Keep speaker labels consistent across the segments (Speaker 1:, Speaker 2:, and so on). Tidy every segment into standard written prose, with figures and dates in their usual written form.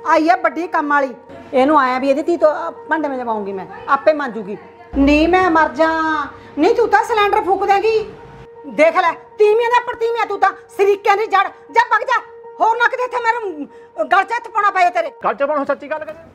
Speaker 1: आई है बड़ी कम वाली। ਇਹਨੂੰ ਆਇਆ ਵੀ ਇਹਦੀ ਧੀ ਤੋਂ ਭਾਂਡੇ में जमाऊंगी मैं आपे मांजूगी। नहीं मैं मर जा। नहीं तू तो सिलेंडर फूक देगी। देख ले तीमिया दा परतीमिया तू तो सरीकियां दी जड़। जा भग जा होर ना किते इत्थे मेरे गल च हत्थ पाउणा पए तेरे।
Speaker 2: गल च पाउणा सच्ची गल कर।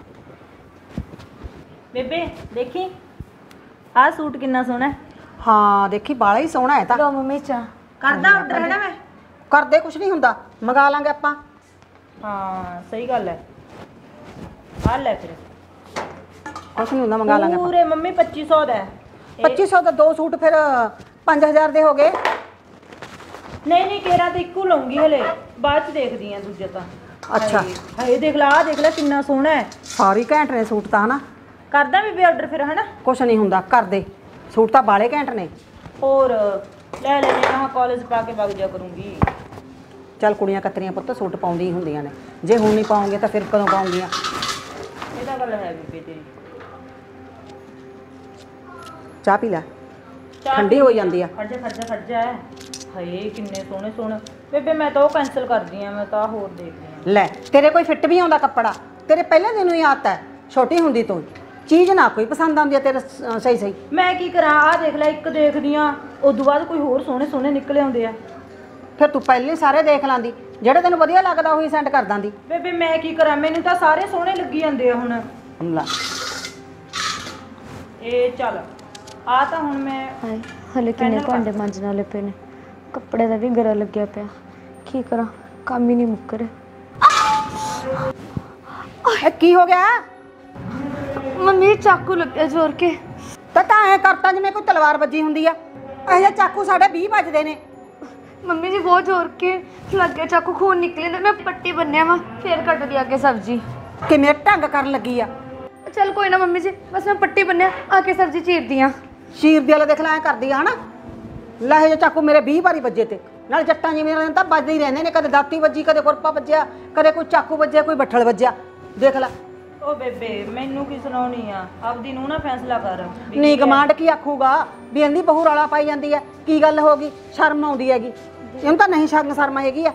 Speaker 3: बेबे देखी आ सूट कितना सोहना है।
Speaker 1: हाँ देखी बाला ही सोहना है।
Speaker 3: लो मम्मी चा करदा ऑर्डर है ना मैं
Speaker 1: कर दे कुछ नहीं हुंदा मंगा लांगे आपां।
Speaker 3: हाँ सही गल है आ ले फिर
Speaker 1: कुछ नहीं हुंदा मंगा लांगे
Speaker 3: पूरे मम्मी 2500 दा है।
Speaker 1: 2500 ਦਾ दो सूट फिर 5000 ਦੇ ਹੋ ਗਏ।
Speaker 3: नहीं नहीं केरा तो इक्को लूंगी हले बाद च देखदी हां दूजे ता।
Speaker 1: अच्छा
Speaker 3: हाय देख ला कितना सोहना है।
Speaker 1: सारी घैंट ने सूट ਤਾਂ ਹਨਾ
Speaker 3: करदा बेबे ऑर्डर फिर है ना।
Speaker 1: कुछ नहीं हुंदा कर दे सूट ਤਾਂ ਬਾਲੇ ਘੈਂਟ ਨੇ।
Speaker 3: और ले ले मैं कॉलेज पा के वग जा करूंगी।
Speaker 1: ਚੱਲ ਕੁੜੀਆਂ ਕਤਰੀਆਂ ਪੁੱਤ ਸੂਟ ਪਾਉਂਦੀ ਹੁੰਦੀਆਂ ਨੇ ਜੇ ਹੁਣ ਨਹੀਂ ਪਾਉਂਗੇ ਤਾਂ ਫਿਰ ਕਦੋਂ ਪਾਉਂਗੀਆਂ।
Speaker 3: ਇਹਦਾ ਗੱਲ ਹੈ ਬੀਬੀ ਤੇਰੀ।
Speaker 1: ਚਾਹ ਪੀ ਲੈ ਠੰਡੀ ਹੋ ਜਾਂਦੀ ਆ।
Speaker 3: ਖੜ ਜਾ ਹਾਏ ਕਿੰਨੇ ਸੋਹਣੇ ਸੋਹਣੇ ਬੇਬੇ ਮੈਂ ਤਾਂ ਉਹ ਕੈਂਸਲ ਕਰਦੀ ਆ ਮੈਂ ਤਾਂ ਹੋਰ ਦੇਖਦੀ ਆ।
Speaker 1: ਲੈ ਤੇਰੇ ਕੋਈ ਫਿੱਟ ਵੀ ਆਉਂਦਾ ਕੱਪੜਾ ਤੇਰੇ ਪਹਿਲੇ ਦਿਨ ਹੀ ਆਦਤ ਹੈ ਛੋਟੀ ਹੁੰਦੀ ਤੋਂ ਚੀਜ਼ ਨਾ ਕੋਈ ਪਸੰਦ ਆਉਂਦੀ ਹੈ ਤੇਰੇ ਸਹੀ ਸਹੀ।
Speaker 3: ਮੈਂ ਕੀ ਕਰਾਂ ਆ ਦੇਖ ਲੈ ਇੱਕ ਦੇਖਦੀ ਆ ਉਦੋਂ ਬਾਅਦ ਕੋਈ ਹੋਰ ਸੋਹਣੇ ਸੋਹਣੇ ਨਿਕਲੇ ਆਉਂਦੇ ਆ।
Speaker 1: ਫਿਰ ਤੂੰ ਪਹਿਲੇ ਸਾਰੇ ਦੇਖ ਲਾਂਦੀ ਜਿਹੜੇ ਤੈਨੂੰ ਵਧੀਆ ਲੱਗਦਾ ਉਹੀ ਸੈਂਡ ਕਰ ਦਾਂਦੀ।
Speaker 3: ਬੇਬੇ ਮੈਂ ਕੀ ਕਰਾਂ ਮੈਨੂੰ ਤਾਂ ਸਾਰੇ ਸੋਹਣੇ ਲੱਗੀ ਜਾਂਦੇ ਆ ਹੁਣ।
Speaker 1: ਲੈ
Speaker 3: ਇਹ ਚੱਲ ਆ ਤਾਂ ਹੁਣ ਮੈਂ
Speaker 4: ਹਾਏ ਹਲੇ ਕਿੰਨੇ ਭਾਂਡੇ ਮਾਂਜਣ ਵਾਲੇ ਪਏ ਨੇ ਕੱਪੜੇ ਦਾ ਵੀ ਗਰਾ ਲੱਗਿਆ ਪਿਆ ਕੀ ਕਰਾਂ ਕੰਮ ਹੀ ਨਹੀਂ ਮੁੱਕ ਰਿਹਾ।
Speaker 1: ਇਹ ਕੀ ਹੋ ਗਿਆ
Speaker 4: ਮੰਮੀ ਚਾਕੂ ਲੱਗਿਆ ਜ਼ੋਰ ਕੇ।
Speaker 1: ਤਾਂ ਐ ਕਰਤਾ ਜਿਵੇਂ ਕੋਈ ਤਲਵਾਰ ਵੱਜੀ ਹੁੰਦੀ ਆ। ਇਹ ਜਿਹੇ ਚਾਕੂ ਸਾਡੇ 20 ਵੱਜਦੇ ਨੇ।
Speaker 4: ਮੰਮੀ ਜੀ ਬਹੁਤ ਜ਼ੋਰ ਕੇ ਲੱਗਿਆ ਚਾਕੂ ਖੂਨ ਨਿਕਲੇ ਤੇ ਮੈਂ ਪੱਟੀ ਬੰਨਿਆ ਵਾ ਫੇਰ ਕੱਟ ਦਿਆ ਕੇ ਸਬਜ਼ੀ।
Speaker 1: ਕਿਵੇਂ ਢੰਗ ਕਰਨ ਲੱਗੀ ਆ।
Speaker 4: ਚੱਲ ਕੋਈ ਨਾ ਮੰਮੀ ਜੀ ਬਸ ਮੈਂ ਪੱਟੀ ਬੰਨਿਆ ਆ ਕੇ ਸਬਜ਼ੀ ਚੀਰਦੀ ਆ।
Speaker 1: ਸ਼ੀਰ ਦੀ ਵਾਲਾ ਦੇਖ ਲੈ ਐ ਕਰਦੀ ਆ ਹਨਾ। ਲਾਹੇ ਜੋ ਚਾਕੂ ਮੇਰੇ 20 ਵਾਰੀ ਵੱਜੇ ਤੇ ਨਾਲ ਜੱਟਾਂ ਜਿਵੇਂ ਰਹਿੰਦੇ ਤਾਂ ਵੱਜਦੇ ਹੀ ਰਹਿੰਦੇ ਨੇ ਕਦੇ ਦਾਤੀ ਵੱਜੀ ਕਦੇ ਕੁਰਪਾ ਵੱਜਿਆ ਕਦੇ ਕੋਈ ਚਾਕੂ ਵੱਜਿਆ ਕੋਈ ਬੱਠਲ ਵੱਜਿਆ ਦੇਖ ਲੈ।
Speaker 3: ਉਹ ਬੇਬੇ ਮੈਨੂੰ ਕੀ ਸੁਣਾਉਣੀ ਆ ਆਪਦੀ ਨੂੰ ਨਾ ਫੈਸਲਾ ਕਰ।
Speaker 1: ਨੀ ਕਮਾਂਡ ਕੀ ਆਖੂਗਾ ਵੀ ਇਹਦੀ ਬਹੂ ਰੌਲਾ ਪਾਈ ਜਾਂਦੀ ਹੈ ਕੀ ਗੱਲ ਹੋ ਗਈ ਸ਼ਰਮ ਆਉਂਦੀ ਹੈਗੀ ਇਹਨੂੰ ਤਾਂ ਨਹੀਂ ਸ਼ਰਮ ਹੈਗੀ ਆ।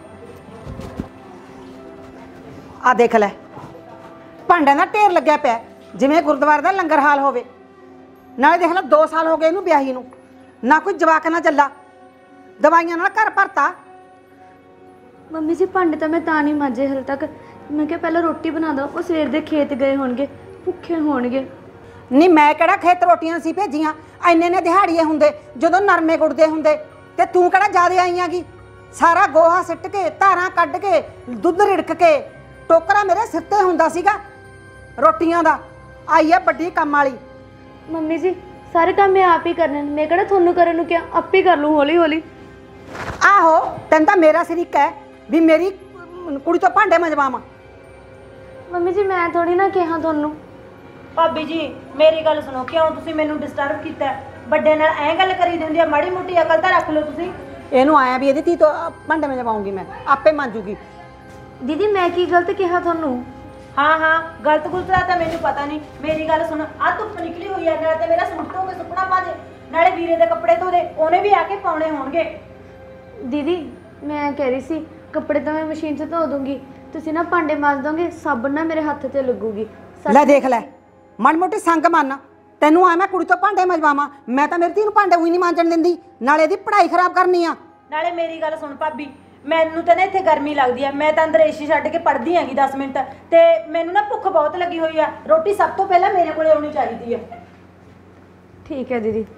Speaker 1: ਆ ਦੇਖ ਲੈ ਭਾਂਡਿਆਂ ਦਾ ਢੇਰ ਲੱਗਿਆ ਪਿਆ ਜਿਵੇਂ ਗੁਰਦੁਆਰੇ ਦਾ ਲੰਗਰ ਹਾਲ ਹੋਵੇ। ਨਾਲੇ ਦੇਖ ਲੈ 2 ਸਾਲ ਹੋ ਗਏ ਇਹਨੂੰ ਵਿਆਹੀ ਨੂੰ ਨਾ ਕੋਈ ਜਵਾਕ ਨਾ ਚੱਲਾ ਦਵਾਈਆਂ ਨਾਲ ਘਰ ਭਰਤਾ।
Speaker 4: ਮੰਮੀ ਜੀ ਭਾਂਡੇ ਤਾਂ ਮੈਂ ਤਾਂ ਨਹੀਂ ਮਾਂਜੇ ਹਲੇ ਤੱਕ ਮੈਂ ਕਿਹਾ ਪਹਿਲਾਂ ਰੋਟੀ ਬਣਾ ਦੋ ਉਹ ਸਵੇਰ ਦੇ ਖੇਤ ਗਏ ਹੋਣਗੇ ਭੁੱਖੇ ਹੋਣਗੇ।
Speaker 1: ਨਹੀਂ ਮੈਂ ਕਿਹੜਾ ਖੇਤ ਰੋਟੀਆਂ ਸੀ ਭੇਜੀਆਂ ਐਨੇ ਨੇ ਦਿਹਾੜੀਏ ਹੁੰਦੇ ਜਦੋਂ ਨਰਮੇ ਗੁੜਦੇ ਹੁੰਦੇ ਤੇ ਤੂੰ ਕਿਹੜਾ ਜ਼ਿਆਦਾ ਆਈਆਂਗੀ। ਸਾਰਾ ਗੋਹਾ ਸਿੱਟ ਕੇ ਧਾਰਾਂ ਕੱਢ ਕੇ ਦੁੱਧ ਰਿੜਕ ਕੇ ਟੋਕਰਾ ਮੇਰੇ ਸਿਰ ਤੇ ਹੁੰਦਾ ਸੀਗਾ ਰੋਟੀਆਂ ਦਾ। ਆਈ ਆ ਵੱਡੀ ਕੰਮ ਵਾਲੀ।
Speaker 4: ਮੰਮੀ ਜੀ ਸਾਰੇ ਕੰਮ ਮੈਂ ਆਪ ਹੀ ਕਰਨੇ ਮੈਂ ਕਿਹੜਾ ਤੁਹਾਨੂੰ ਕਰਨ ਨੂੰ ਕਿਹਾ ਆਪੇ ਕਰ ਲੂੰ ਹੌਲੀ ਹੌਲੀ।
Speaker 1: ਆਹੋ ਤੈਨੂੰ ਤਾਂ ਮੇਰਾ ਸਰੀਕਾ ਹੈ ਵੀ ਮੇਰੀ ਕੁੜੀ ਤੋਂ ਭਾਂਡੇ ਮੰਜਵਾਵਾਂ।
Speaker 4: ਮੰਮੀ ਜੀ ਮੈਂ ਥੋੜੀ ਨਾ ਕਿਹਾ ਤੁਹਾਨੂੰ।
Speaker 3: ਭਾਬੀ ਜੀ ਮੇਰੀ ਗੱਲ ਸੁਣੋ ਕਿਉਂ ਤੁਸੀਂ ਮੈਨੂੰ ਡਿਸਟਰਬ ਕੀਤਾ। ਵੱਡੇ ਨਾਲ ਐਂ ਗੱਲ ਕਰੀ ਦਿੰਦੀ ਆ ਮਾੜੀ ਮੋਟੀ ਅਕਲ ਤਾਂ ਰੱਖ ਲਓ ਤੁਸੀਂ।
Speaker 1: ਇਹਨੂੰ ਆਇਆ ਵੀ ਇਹਦੀ ਧੀ ਤੋਂ ਭਾਂਡੇ ਮੰਜਵਾਉਂਗੀ ਮੈਂ ਆਪੇ ਮਾਂਜੂਗੀ।
Speaker 4: ਦੀਦੀ ਮੈਂ ਕੀ ਗਲਤ ਕਿਹਾ ਤੁਹਾਨੂੰ।
Speaker 3: ਹਾਂ ਗਲਤ ਗੁਲਤ ਦਾ ਤਾਂ ਮੈਨੂੰ ਪਤਾ ਨਹੀਂ। ਮੇਰੀ ਗੱਲ ਸੁਣ ਆ ਧੁੱਪ ਨਿਕਲੀ ਹੋਈ ਆ ਨਾਲੇ ਤੇ ਮੇਰਾ ਸੂਟ ਧੋ ਕੇ ਸੁੱਕਣਾ ਪਾ ਦੇ ਨਾਲੇ ਵੀਰੇ ਦੇ ਕੱਪੜੇ ਧੋ ਦੇ ਉਹਨੇ ਵੀ ਆ ਕੇ ਪਾਉਣੇ ਹੋਣਗੇ।
Speaker 4: ਦੀਦੀ ਮੈਂ ਕਹਿ ਰਹੀ ਸੀ ਕੱਪੜੇ ਤਾਂ ਮੈਂ ਮਸ਼ੀਨ 'ਚ ਧੋ ਦੂੰਗੀ ਤੁਸੀਂ ਨਾ ਭਾਂਡੇ ਮਾਂਜ ਦੋਗੇ ਸਾਬਣ ਨਾ ਮੇਰੇ ਹੱਥ ਤੇ ਲੱਗੂਗੀ।
Speaker 1: ਲੈ ਦੇਖ ਲੈ ਮਾੜੀ ਮੋਟੀ ਸੰਗ ਮੰਨ ਤੈਨੂੰ ਆ ਮੈਂ ਕੁੜੀ ਤੋਂ ਭਾਂਡੇ ਮੰਜਵਾਵਾਂ ਮੈਂ ਤਾਂ ਮੇਰੀ ਧੀ ਨੂੰ ਭਾਂਡੇ ਉਹੀ ਨਹੀਂ ਮਾਂਜਣ ਦਿੰਦੀ ਨਾਲੇ ਇਹਦੀ ਪੜ੍ਹਾਈ ਖਰਾਬ ਕਰਨੀ ਆ।
Speaker 3: ਨਾਲੇ ਮੇਰੀ ਗੱਲ ਸੁਣ ਭਾਬੀ ਮੈਨੂੰ ਤਾਂ ਨਾ ਇੱਥੇ ਗਰਮੀ ਲੱਗਦੀ ਆ ਮੈਂ ਤਾਂ ਅੰਦਰ ਏਸੀ ਛੱਡ ਕੇ ਪੜ੍ਹਦੀ ਆਂਗੀ 10 ਮਿੰਟ ਤੇ ਮੈਨੂੰ ਨਾ ਭੁੱਖ ਬਹੁਤ ਲੱਗੀ ਹੋਈ ਆ ਰੋਟੀ ਸਭ ਤੋਂ ਪਹਿਲਾਂ ਮੇਰੇ ਕੋਲੇ ਆਉਣੀ ਚਾਹੀਦੀ ਆ।
Speaker 4: ਠੀਕ ਹੈ ਦੀਦੀ।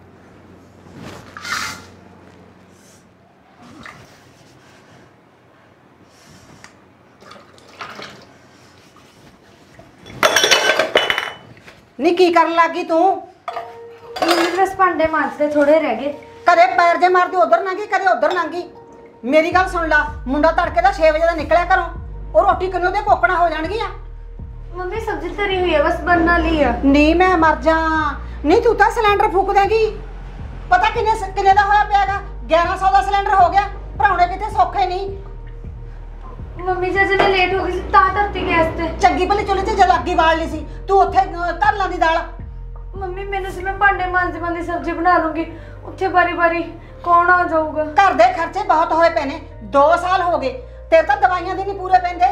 Speaker 1: ਨੀ ਕੀ ਕਰਨ ਲੱਗੀ ਤੂੰ।
Speaker 4: ਮੰਮੀ ਬਸ ਭਾਂਡੇ ਮਾਂਜਦੇ ਥੋੜੇ ਰਹਿ ਗਏ।
Speaker 1: ਕਦੇ ਪੈਰ ਜੇ ਮਾਰਦੀ ਉਧਰ ਲੰਘੀ ਕਦੇ ਉਧਰ ਲੰਘੀ। ਮੇਰੀ ਗੱਲ ਸੁਣ ਲਾ ਮੁੰਡਾ ਤੜਕੇ ਦਾ 6 ਵਜੇ ਦਾ ਨਿਕਲਿਆ ਘਰੋਂ ਉਹ ਰੋਟੀ ਕਿੰਨੋਂ ਦੇ ਕੋਕਣਾ ਹੋ ਜਾਣਗੀਆਂ।
Speaker 4: ਮੰਮੀ ਸਬਜ਼ੀ ਧਰੀ ਹੋਈ ਹੈ ਬਸ ਬਣਨ ਵਾਲੀ ਆ।
Speaker 1: ਨਹੀਂ ਮੈਂ ਮਰ ਜਾ। ਨਹੀਂ ਤੂੰ ਤਾਂ ਸਿਲੰਡਰ ਫੂਕ ਦੇਗੀ। ਪਤਾ ਕਿੰਨੇ ਦਾ ਹੋਇਆ ਪਿਆਗਾ 1100 ਦਾ ਸਿਲੰਡਰ ਹੋ ਗਿਆ। ਭਰਾਉਣੇ ਕਿਤੇ ਸੌਖੇ ਨਹੀਂ।
Speaker 4: ਮੰਮੀ ਜੀ ਮੈਂ ਲੇਟ ਹੋ ਗਈ ਸੀ ਤਾਂ ਧਰਤੀ ਗੈਸ ਤੇ।
Speaker 1: ਚੰਗੀ ਭਲੀ ਚੁੱਲ੍ਹੇ 'ਚ ਜਦ ਅੱਗੀ ਬਾਲ ਲਈ ਸੀ ਤੂੰ ਉੱਥੇ ਧਰ ਲਾਂਦੀ ਦਾਲ।
Speaker 4: ਮੰਮੀ ਮੈਨੂੰ ਸੀ ਮੈਂ ਭਾਂਡੇ ਮਾਂਜਦੀ ਸਬਜ਼ੀ ਬਣਾ ਲੂੰਗੀ ਉੱਥੇ ਬਾਰੀ ਬਾਰੀ ਕੌਣ ਆ ਜਾਊਗਾ।
Speaker 1: ਘਰ ਦੇ ਖਰਚੇ ਬਹੁਤ ਹੋਏ ਪਏ ਨੇ 2 ਸਾਲ ਹੋ ਗਏ ਤੇਰੇ ਤਾਂ ਦਵਾਈਆਂ ਦੇ ਨਹੀਂ ਪੂਰੇ ਪੈਂਦੇ।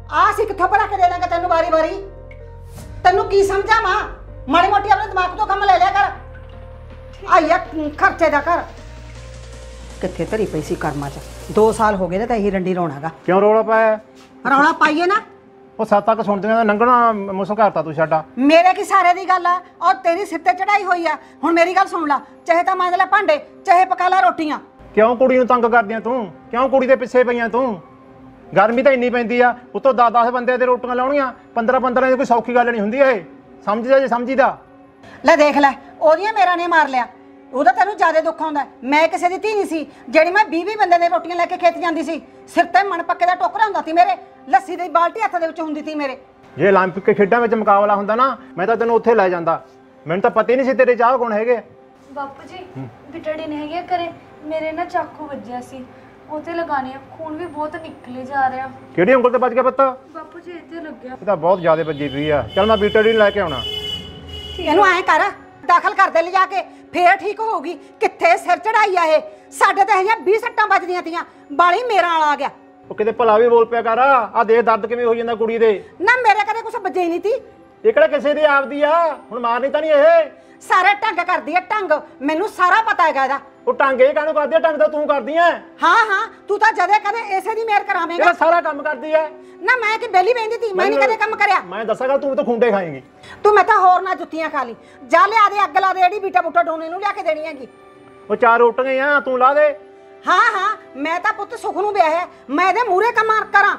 Speaker 1: ਆ ਸੀ ਕਿੱਥੋਂ ਭਰਾ ਕੇ ਦੇ ਦਾਂਗਾ ਤੈਨੂੰ ਵਾਰੀ ਵਾਰੀ। ਤੈਨੂੰ ਕੀ ਸਮਝਾਂ ਮਾਂ, ਮਾੜੀ ਮੋਟੀ ਆਪਣੇ ਦਿਮਾਗ ਤੋਂ ਕੰਮ ਲੈ ਲਿਆ ਕਰ। ਆਇਆ ਖਰਚੇ ਦਾ ਕਰ ਕਿੱਥੇ ਧਰੀ ਪਈ ਸੀ ਕਰਮਾਂ 'ਚ। 2 ਸਾਲ ਹੋ ਗਏ ਤੇ ਇਹੀ ਰੰਡੀ ਰੋਣਾਗਾ।
Speaker 2: ਕਿਉਂ ਰੌਲਾ ਪਾਇਆ?
Speaker 1: ਰੌਲਾ ਪਾਈਏ ਨਾ,
Speaker 2: ਉਹ ਸੱਤ ਤੱਕ ਸੁਣਦੀਆਂ ਲੰਘਣਾ ਮੌਸਮ ਕਰਤਾ ਤੂੰ ਸਾਡਾ।
Speaker 1: ਮੇਰੇ ਕੀ ਸਾਰੇ ਦੀ ਗੱਲ ਆ ਔਰ ਤੇਰੀ ਸਿਰ ਤੇ ਚੜਾਈ ਹੋਈ ਆ। ਹੁਣ ਮੇਰੀ ਗੱਲ ਸੁਣ ਲਾ, ਚਾਹੇ ਤਾਂ ਮਾਂਜ ਲੈ ਭਾਂਡੇ, ਚਾਹੇ ਪਕਾ ਲੈ ਰੋਟੀਆਂ।
Speaker 2: ਕਿਉਂ ਕੁੜੀ ਨੂੰ ਤੰਗ ਕਰਦੀਆਂ ਤੂੰ? ਕਿਉਂ ਕੁੜੀ ਦੇ ਪਿੱਛੇ ਪਈਆਂ ਤੂੰ? ਗਰਮੀ ਤਾਂ ਇੰਨੀ ਪੈਂਦੀ ਆ, ਉੱਤੋਂ 10-10 ਬੰਦੇ ਦੇ ਰੋਟੀਆਂ ਲਾਉਣੀਆਂ, 15-15 ਦੀ ਕੋਈ ਸੌਖੀ ਗੱਲ ਨਹੀਂ ਹੁੰਦੀ ਇਹ। ਸਮਝਦਾ ਜੇ ਸਮਝੀਦਾ।
Speaker 1: ਲੈ ਦੇਖ ਲੈ, ਉਹਦੀਆਂ ਮੇਰਾ ਨੇ ਮਾਰ ਲਿਆ। ਉਹਦਾ ਤੈਨੂੰ ਜ਼ਿਆਦਾ ਦੁੱਖ ਆਉਂਦਾ। ਮੈਂ ਕਿਸੇ ਦੀ ਧੀ ਨਹੀਂ ਸੀ ਜਿਹੜੀ ਮੈਂ 20-20 ਬੰਦੇ ਦੀਆਂ ਰੋਟੀਆਂ ਲੈ ਕੇ ਖੇਤ ਜਾਂਦੀ ਸੀ। ਸਿਰ ਤੇ ਮਣ ਪੱਕੇ ਦਾ ਟੋਕਰਾ ਹੁੰਦਾ ਸੀ ਮੇਰੇ, ਲੱਸੀ ਦੀ ਬਾਲਟੀ ਹੱਥ ਦੇ ਵਿੱਚ ਹੁੰਦੀ ਸੀ ਮੇਰੇ।
Speaker 2: ਜੇ 올림픽 ਖੇਡਾਂ ਵਿੱਚ ਮੁਕਾਬਲਾ ਹੁੰਦਾ ਨਾ, ਮੈਂ ਤਾਂ ਤੈਨੂੰ ਉੱਥੇ ਲੈ ਜਾਂਦਾ। ਮੈਨੂੰ ਤਾਂ ਪਤਾ ਹੀ ਨਹੀਂ ਸੀ ਤੇਰੇ ਚਾਹ ਗੁਣ ਹੈਗੇ।
Speaker 4: ਬਾਪੂ ਜੀ ਬਿਟੜੀ ਨਹੀਂ ਹੈਗੀ ਘਰੇ, ਮੇਰੇ ਨਾ ਚਾਕੂ ਵੱਜਿਆ ਸੀ, ਉਹ ਤੇ ਲਗਾਣੇ ਆ। ਖੂਨ ਵੀ ਬਹੁਤ ਨਿਕਲੇ ਜਾ ਰਿਹਾ।
Speaker 2: ਕਿਹੜੀ ਉਂਗਲ ਤੇ ਵੱਜ ਗਿਆ ਪੁੱਤ?
Speaker 4: ਬਾਪੂ ਜੀ ਇੱਥੇ ਲੱਗਿਆ।
Speaker 2: ਇਹ ਤਾਂ ਬਹੁਤ ਜ਼ਿਆਦਾ ਵੱਜੀ ਪਈ ਆ। ਚੱਲ ਮੈਂ ਬੀਟੜੀ ਨੂੰ ਲੈ ਕੇ ਆਉਣਾ।
Speaker 1: ਇਹਨੂੰ ਐਂ ਕਰ, ਦਾਖਲ ਕਰ ਦੇ ਲਿਜਾ ਕੇ, ਫੇਰ ਠੀਕ ਹੋਊਗੀ। ਕਿੱਥੇ ਸਿਰ ਚੜਾਈ ਆ ਇਹ। ਸਾਡੇ ਤਾਂ ਇਹ 20 ਸੱਟਾਂ ਵੱਜਦੀਆਂ ਤੀਆਂ, ਬਾਲੀ ਮੇਰਾ ਵਾਲਾ ਆ ਗਿਆ।
Speaker 2: ਉਹ ਕਿਤੇ ਭਲਾ ਵੀ ਬੋਲ ਪਿਆ ਕਰ। ਆ ਦੇ ਦਰਦ ਕਿਵੇਂ ਹੋ ਜਾਂਦਾ ਕੁੜੀ ਦੇ।
Speaker 1: ਨਾ ਮੇਰੇ ਕਦੇ ਕੁਛ ਵੱਜੇ ਹੀ ਨਹੀਂ ਤੀ।
Speaker 2: ਇਹ ਕਿਹੜਾ ਕਿਸੇ ਦੀ ਆਪਦੀ ਆ, ਹੁਣ ਮਾਰਨੀ ਤਾਂ ਨਹੀਂ ਇਹ।
Speaker 1: ਸਾਰੇ ਢੰਗ ਕਰਦੀ ਆ ਢੰਗ, ਮੈਨੂੰ ਸਾਰਾ ਪਤਾ ਹੈਗਾ ਇਹਦਾ।
Speaker 2: ਉਹ ਢੰਗ ਇਹ ਕਾਹਨੂੰ ਕਰਦੀ ਆ? ਢੰਗ ਤਾਂ ਤੂੰ ਕਰਦੀ ਐ।
Speaker 1: ਹਾਂ ਤੂੰ ਤਾਂ ਜਦੇ ਕਦੇ ਇਸੇ ਦੀ ਮੇਰ ਕਰਾਵੇਂਗਾ।
Speaker 2: ਇਹ ਸਾਰਾ ਕੰਮ ਕਰਦੀ ਐ।
Speaker 1: ਨਾ ਮੈਂ ਕਿ ਬੇਲੀ ਬੈਂਦੀ ਤੀ, ਮੈਂ ਨਹੀਂ ਕਦੇ ਕੰਮ ਕਰਿਆ।
Speaker 2: ਮੈਂ ਦੱਸਾਂਗਾ ਤੂੰ ਤਾਂ ਖੁੰਡੇ ਖਾਏਂਗੀ।
Speaker 1: ਤੂੰ ਮੈਂ ਤਾਂ ਹੋਰ ਨਾ ਜੁੱਤੀਆਂ ਖਾ ਲਈ। ਜਾ ਲਿਆ ਦੇ ਅੱਗ ਲਾ ਦੇ, ਜਿਹੜੀ ਬੀਟਾ ਬੂਟਾ ਡੋਨੇ ਨੂੰ ਲਿਆ ਕੇ ਦੇਣੀ ਹੈਗੀ।
Speaker 2: ਉਹ 4 ਰੋਟੀਆਂ ਆ, ਤੂੰ ਲਾ ਦੇ।
Speaker 1: ਹਾਂ ਮੈਂ ਤਾਂ ਪੁੱਤ ਸੁਖ ਨੂੰ ਵਿਆਹਿਆ, ਮੈਂ ਇਹਦੇ ਮੂਹਰੇ ਕੰਮ ਕਰਾਂ।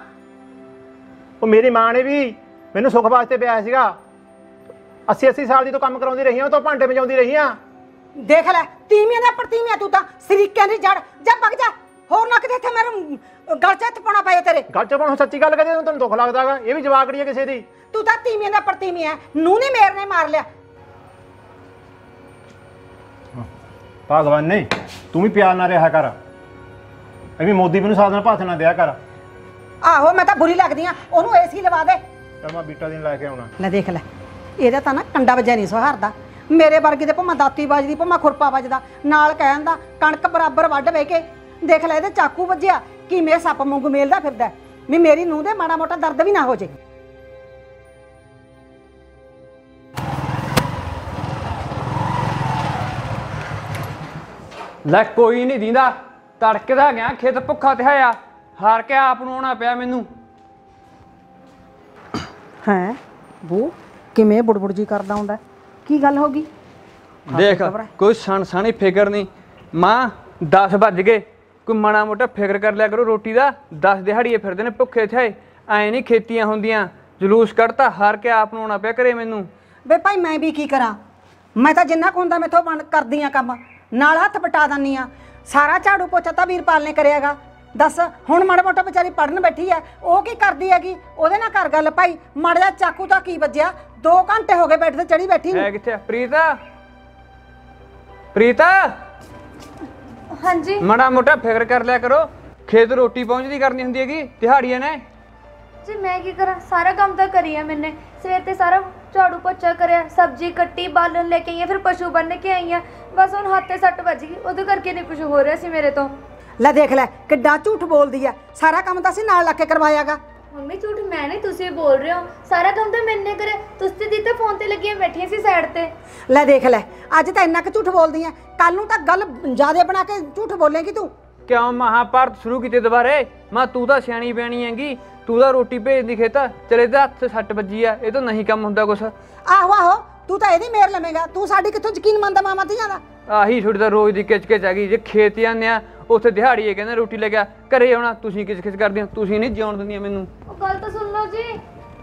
Speaker 2: ਉਹ ਮੇਰੀ ਮਾਂ ਨੇ ਵੀ ਮੈਨੂੰ ਸੁੱਖ ਵਾਸਤੇ ਵਿਆਹਿਆ ਸੀਗਾ। 80 ਸਾਲ ਦੀ ਤੋਂ ਕੰਮ ਕਰਾਉਂਦੀ ਰਹੀ ਆ, ਉਹ ਤੋਂ ਭਾਂਡੇ ਵਜਾਉਂਦੀ ਰਹੀ ਆ।
Speaker 1: ਦੇਖ ਲੈ, ਤੀਵੀਆਂ ਦਾ ਪ੍ਰਤੀਵੀਆਂ ਤੂੰ ਤਾਂ ਸਰੀਕਿਆਂ ਦੀ ਜੜ। ਜਾ ਭਗ ਜਾ, ਹੋਰ ਨਾ ਕਿਤੇ ਇੱਥੇ ਮੈਨੂੰ ਗਲ 'ਚ ਹੱਥ ਪਾਉਣਾ ਪਏ ਤੇਰੇ।
Speaker 2: ਗੱਲ ਚ ਹੁਣ ਸੱਚੀ ਗੱਲ ਕਹਦੇ ਤੈਨੂੰ ਦੁੱਖ ਲੱਗਦਾਗਾ। ਇਹ ਵੀ ਜਵਾਕੜੀ ਹੈ ਕਿਸੇ ਦੀ।
Speaker 1: ਤੂੰ ਤਾਂ ਤੀਵੀਆਂ ਦਾ ਪ੍ਰਤੀਵੀਆਂ, ਨੂੰ ਨਹੀਂ ਮੇਰ ਨੇ ਮਾਰ ਲਿਆ।
Speaker 2: ਭਗਵਾਨ ਨੇ ਤੂੰ ਵੀ ਪਿਆਰ ਨਾਲ ਰਿਹਾ ਕਰ। ਐਵੇਂ ਮੋਦੀ ਨੂੰ ਸਾਧ ਨਾਲ ਭਾਸ਼ਣ ਨਾ ਦਿਆ ਕਰ।
Speaker 1: ਆਹੋ ਮੈਂ ਤਾਂ ਬੁਰੀ ਲੱਗਦੀ ਆ, ਉਹਨੂੰ ਏਸੀ ਲਵਾ ਦੇ।
Speaker 2: ਚੱਲ ਮੈਂ ਬੀਟਾ ਦਿਨ ਲੈ ਕੇ ਆਉਣਾ।
Speaker 1: ਲੈ ਦੇਖ ਲੈ, ਇਹਦਾ ਤਾਂ ਨਾ ਕੰਡਾ ਵੱਜਿਆ ਨਹੀਂ ਸਹਾਰਦਾ। ਮੇਰੇ ਵਰਗੀ ਦੇ ਭਾਵੇਂ ਦਾਤੀ ਵੱਜਦੀ, ਭਾਵੇਂ ਖੁਰਪਾ ਵੱਜਦਾ, ਨਾਲ ਕਹਿਣ ਦਾ ਕਣਕ ਬਰਾਬਰ ਵੱਢ ਵੇ ਕੇ। ਦੇਖ ਲੈ ਇਹਦੇ ਚਾਕੂ ਵੱਜਿਆ, ਕਿਵੇਂ ਸੱਪ ਵਾਂਗੂ ਮੇਲਦਾ ਫਿਰਦਾ ਵੀ ਮੇਰੀ ਨੂੰਹ ਦੇ ਮਾੜਾ ਮੋਟਾ ਦਰਦ ਵੀ ਨਾ ਹੋ ਜੇ।
Speaker 5: ਲੈ ਕੋਈ ਨਹੀਂ ਦੀਂਦਾ, ਤੜਕੇ ਦਾ ਗਿਆ ਖੇਤ ਭੁੱਖਾ ਤੇ ਆਇਆ, ਹਾਰ ਕੇ ਆਪ ਨੂੰ ਆਉਣਾ ਪਿਆ ਮੈਨੂੰ।
Speaker 1: ਹੈ ਬੂ ਕਿਵੇਂ ਬੁੜਬੁੜ ਜੀ ਕਰਦਾ ਹੁੰਦਾ, ਕੀ ਗੱਲ ਹੋ ਗਈ?
Speaker 5: ਦੇਖ ਕੋਈ ਸਣਸਾਣੀ ਫਿਕਰ ਨਹੀਂ ਮਾਂ। 10 ਵੱਜ ਗਏ, ਕੋਈ ਮਾੜਾ ਮੋਟਾ ਫਿਕਰ ਕਰ ਲਿਆ ਕਰੋ ਰੋਟੀ ਦਾ। 10 ਦਿਹਾੜੀਏ ਫਿਰਦੇ ਨੇ ਭੁੱਖੇ ਥੇ, ਐ ਨਹੀਂ ਖੇਤੀਆਂ ਹੁੰਦੀਆਂ। ਜਲੂਸ ਕੱਢਤਾ, ਹਾਰ ਕੇ ਆਪ ਨੂੰ ਆਉਣਾ ਪਿਆ ਘਰੇ ਮੈਨੂੰ।
Speaker 1: ਵੇ ਭਾਈ ਮੈਂ ਵੀ ਕੀ ਕਰਾਂ, ਮੈਂ ਤਾਂ ਜਿੰਨਾ ਕੁ ਹੁੰਦਾ ਮੈਥੋਂ ਕਰਦੀ ਆ ਕੰਮ, ਨਾਲ ਹੱਥ ਪਟਾ ਦਿੰਦੀ ਆ। ਸਾਰਾ ਝਾੜੂ ਪੋਚਾ ਤਾਂ ਵੀਰਪਾਲ ਨੇ ਕਰਿਆਗਾ। ਦੱਸ ਹੁਣ ਮਾੜਾ ਮੋਟਾ ਵਿਚਾਰੀ ਪੜਨ ਬੈਠੀ ਐ, ਉਹ ਕੀ ਕਰਦੀ ਹੈਗੀ? ਉਹਦੇ ਨਾਲ ਕਰ ਗੱਲ ਭਾਈ। ਮਾੜਾ ਜਿਹਾ ਚਾਕੂ ਤਾਂ ਕੀ ਵੱਜਿਆ, 2 ਘੰਟੇ ਹੋ ਗਏ ਬੈਠ ਤੇ ਚੜੀ ਬੈਠੀ ਨੂੰ।
Speaker 5: ਹੈ ਕਿੱਥੇ ਪ੍ਰੀਤਾ? ਪ੍ਰੀਤਾ
Speaker 4: ਹਾਂਜੀ
Speaker 5: ਮਾੜਾ ਮੋਟਾ ਫਿਕਰ ਕਰ ਲਿਆ ਕਰੋ। ਖੇਤ ਰੋਟੀ ਪਹੁੰਚਦੀ ਕਰਨੀ ਹੁੰਦੀ ਹੈਗੀ ਦਿਹਾੜੀਆਂ ਨੇ।
Speaker 4: ਜੀ ਮੈਂ ਕੀ ਕਰਾਂ, ਸਾਰਾ ਕੰਮ ਤਾਂ ਕਰੀਆ ਮੈਨੇ। ਸਵੇਰ ਤੇ ਸਾਰਾ ਝਾੜੂ ਪੋਚਾ ਕਰਿਆ, ਸਬਜ਼ੀ ਕੱਟੀ, ਬਾਲਣ ਲੈ ਕੇ ਆਈ ਆ, ਫਿਰ ਪਸ਼ੂ ਬੰਨ ਕੇ ਆਈ ਆ। ਬਸ ਹੁਣ ਹੱਥ ਤੇ ਸੱਟ ਵੱਜ ਗਈ, ਉਹਦੇ ਕਰਕੇ ਨਹੀਂ ਕੁਝ ਹੋ ਰਿਹਾ ਸੀ ਮੇਰੇ ਤੋਂ।
Speaker 1: ਲੈ ਦੇਖ ਲੈ ਕਿੱਡਾ ਝੂਠ ਬੋਲਦੀ ਆ। ਸਾਰਾ ਕੰਮ ਤਾਂ ਅਸੀਂ ਨਾਲ ਲਾ ਕੇ ਕਰਵਾਇਆਗਾ।
Speaker 4: ਮੰਮੀ ਝੂਠ ਮੈਂ ਨਹੀਂ, ਤੁਸੀਂ ਬੋਲ ਰਹੇ ਹੋ। ਸਾਰਾ ਕੰਮ ਤਾਂ ਮੈਨੇ ਕਰਿਆ, ਤੁਸੀਂ ਤੇ ਦਿੱਤਾ ਫੋਨ ਤੇ ਲੱਗੀਆਂ ਬੈਠੀਆਂ ਸੀ ਸਾਈਡ ਤੇ।
Speaker 1: ਲੈ ਦੇਖ ਲੈ, ਅੱਜ ਤਾਂ ਇੰਨਾ ਕੁ ਝੂਠ ਬੋਲਦੀ ਆ, ਕੱਲ ਨੂੰ ਤਾਂ ਗੱਲ ਜ਼ਿਆਦਾ ਬਣਾ ਕੇ ਝੂਠ ਬੋਲੇਗੀ ਤੂੰ।
Speaker 5: ਕਿਉਂ ਮਹਾਭਾਰਤ ਸ਼ੁਰੂ ਕੀਤੇ ਦੁਬਾਰੇ? ਮਾਂ ਤੂੰ ਤਾਂ ਸਿਆਣੀ ਬਿਆਣੀ ਹੈਗੀ, ਤੂੰ ਤਾਂ ਰੋਟੀ ਭੇਜਦੀ ਖੇਤ। ਚਲੇ ਇਹਦੇ ਹੱਥ ਸੱਟ ਵੱਜੀ ਆ, ਇਹ ਤਾਂ ਨਹੀਂ ਕੰਮ ਹੁੰਦਾ ਕੁਛ।
Speaker 1: ਆਹੋ ਤੂੰ ਤਾਂ ਇਹਦੀ ਮੇਰ ਲਵੇਂਗਾ, ਤੂੰ ਸਾਡੀ ਕਿੱਥੋਂ ਯਕੀਨ ਮੰਨਦਾ ਮਾਮਾ ਧੀਆਂ ਦਾ।
Speaker 5: ਆਹੀ ਛੋਟੀ ਤਾਂ ਰੋਜ਼ ਦੀ ਕਿਚ ਆ ਗਈ। ਜੇ ਖੇਤ ਜਾਂਦੇ ਆ ਉੱਥੇ ਦਿਹਾੜੀਏ ਕਹਿੰਦੇ ਰੋਟੀ ਲੈ ਗਿਆ, ਘਰੇ ਆਉਣਾ ਤੁਸੀਂ ਕਿਚ ਕਰਦੇ ਹੋ। ਤੁਸੀਂ ਨਹੀਂ ਜਿਉਣ ਦਿੰਦੀਆਂ ਮੈਨੂੰ।
Speaker 4: ਉਹ ਗੱਲ ਤਾਂ ਸੁਣ ਲਓ ਜੀ।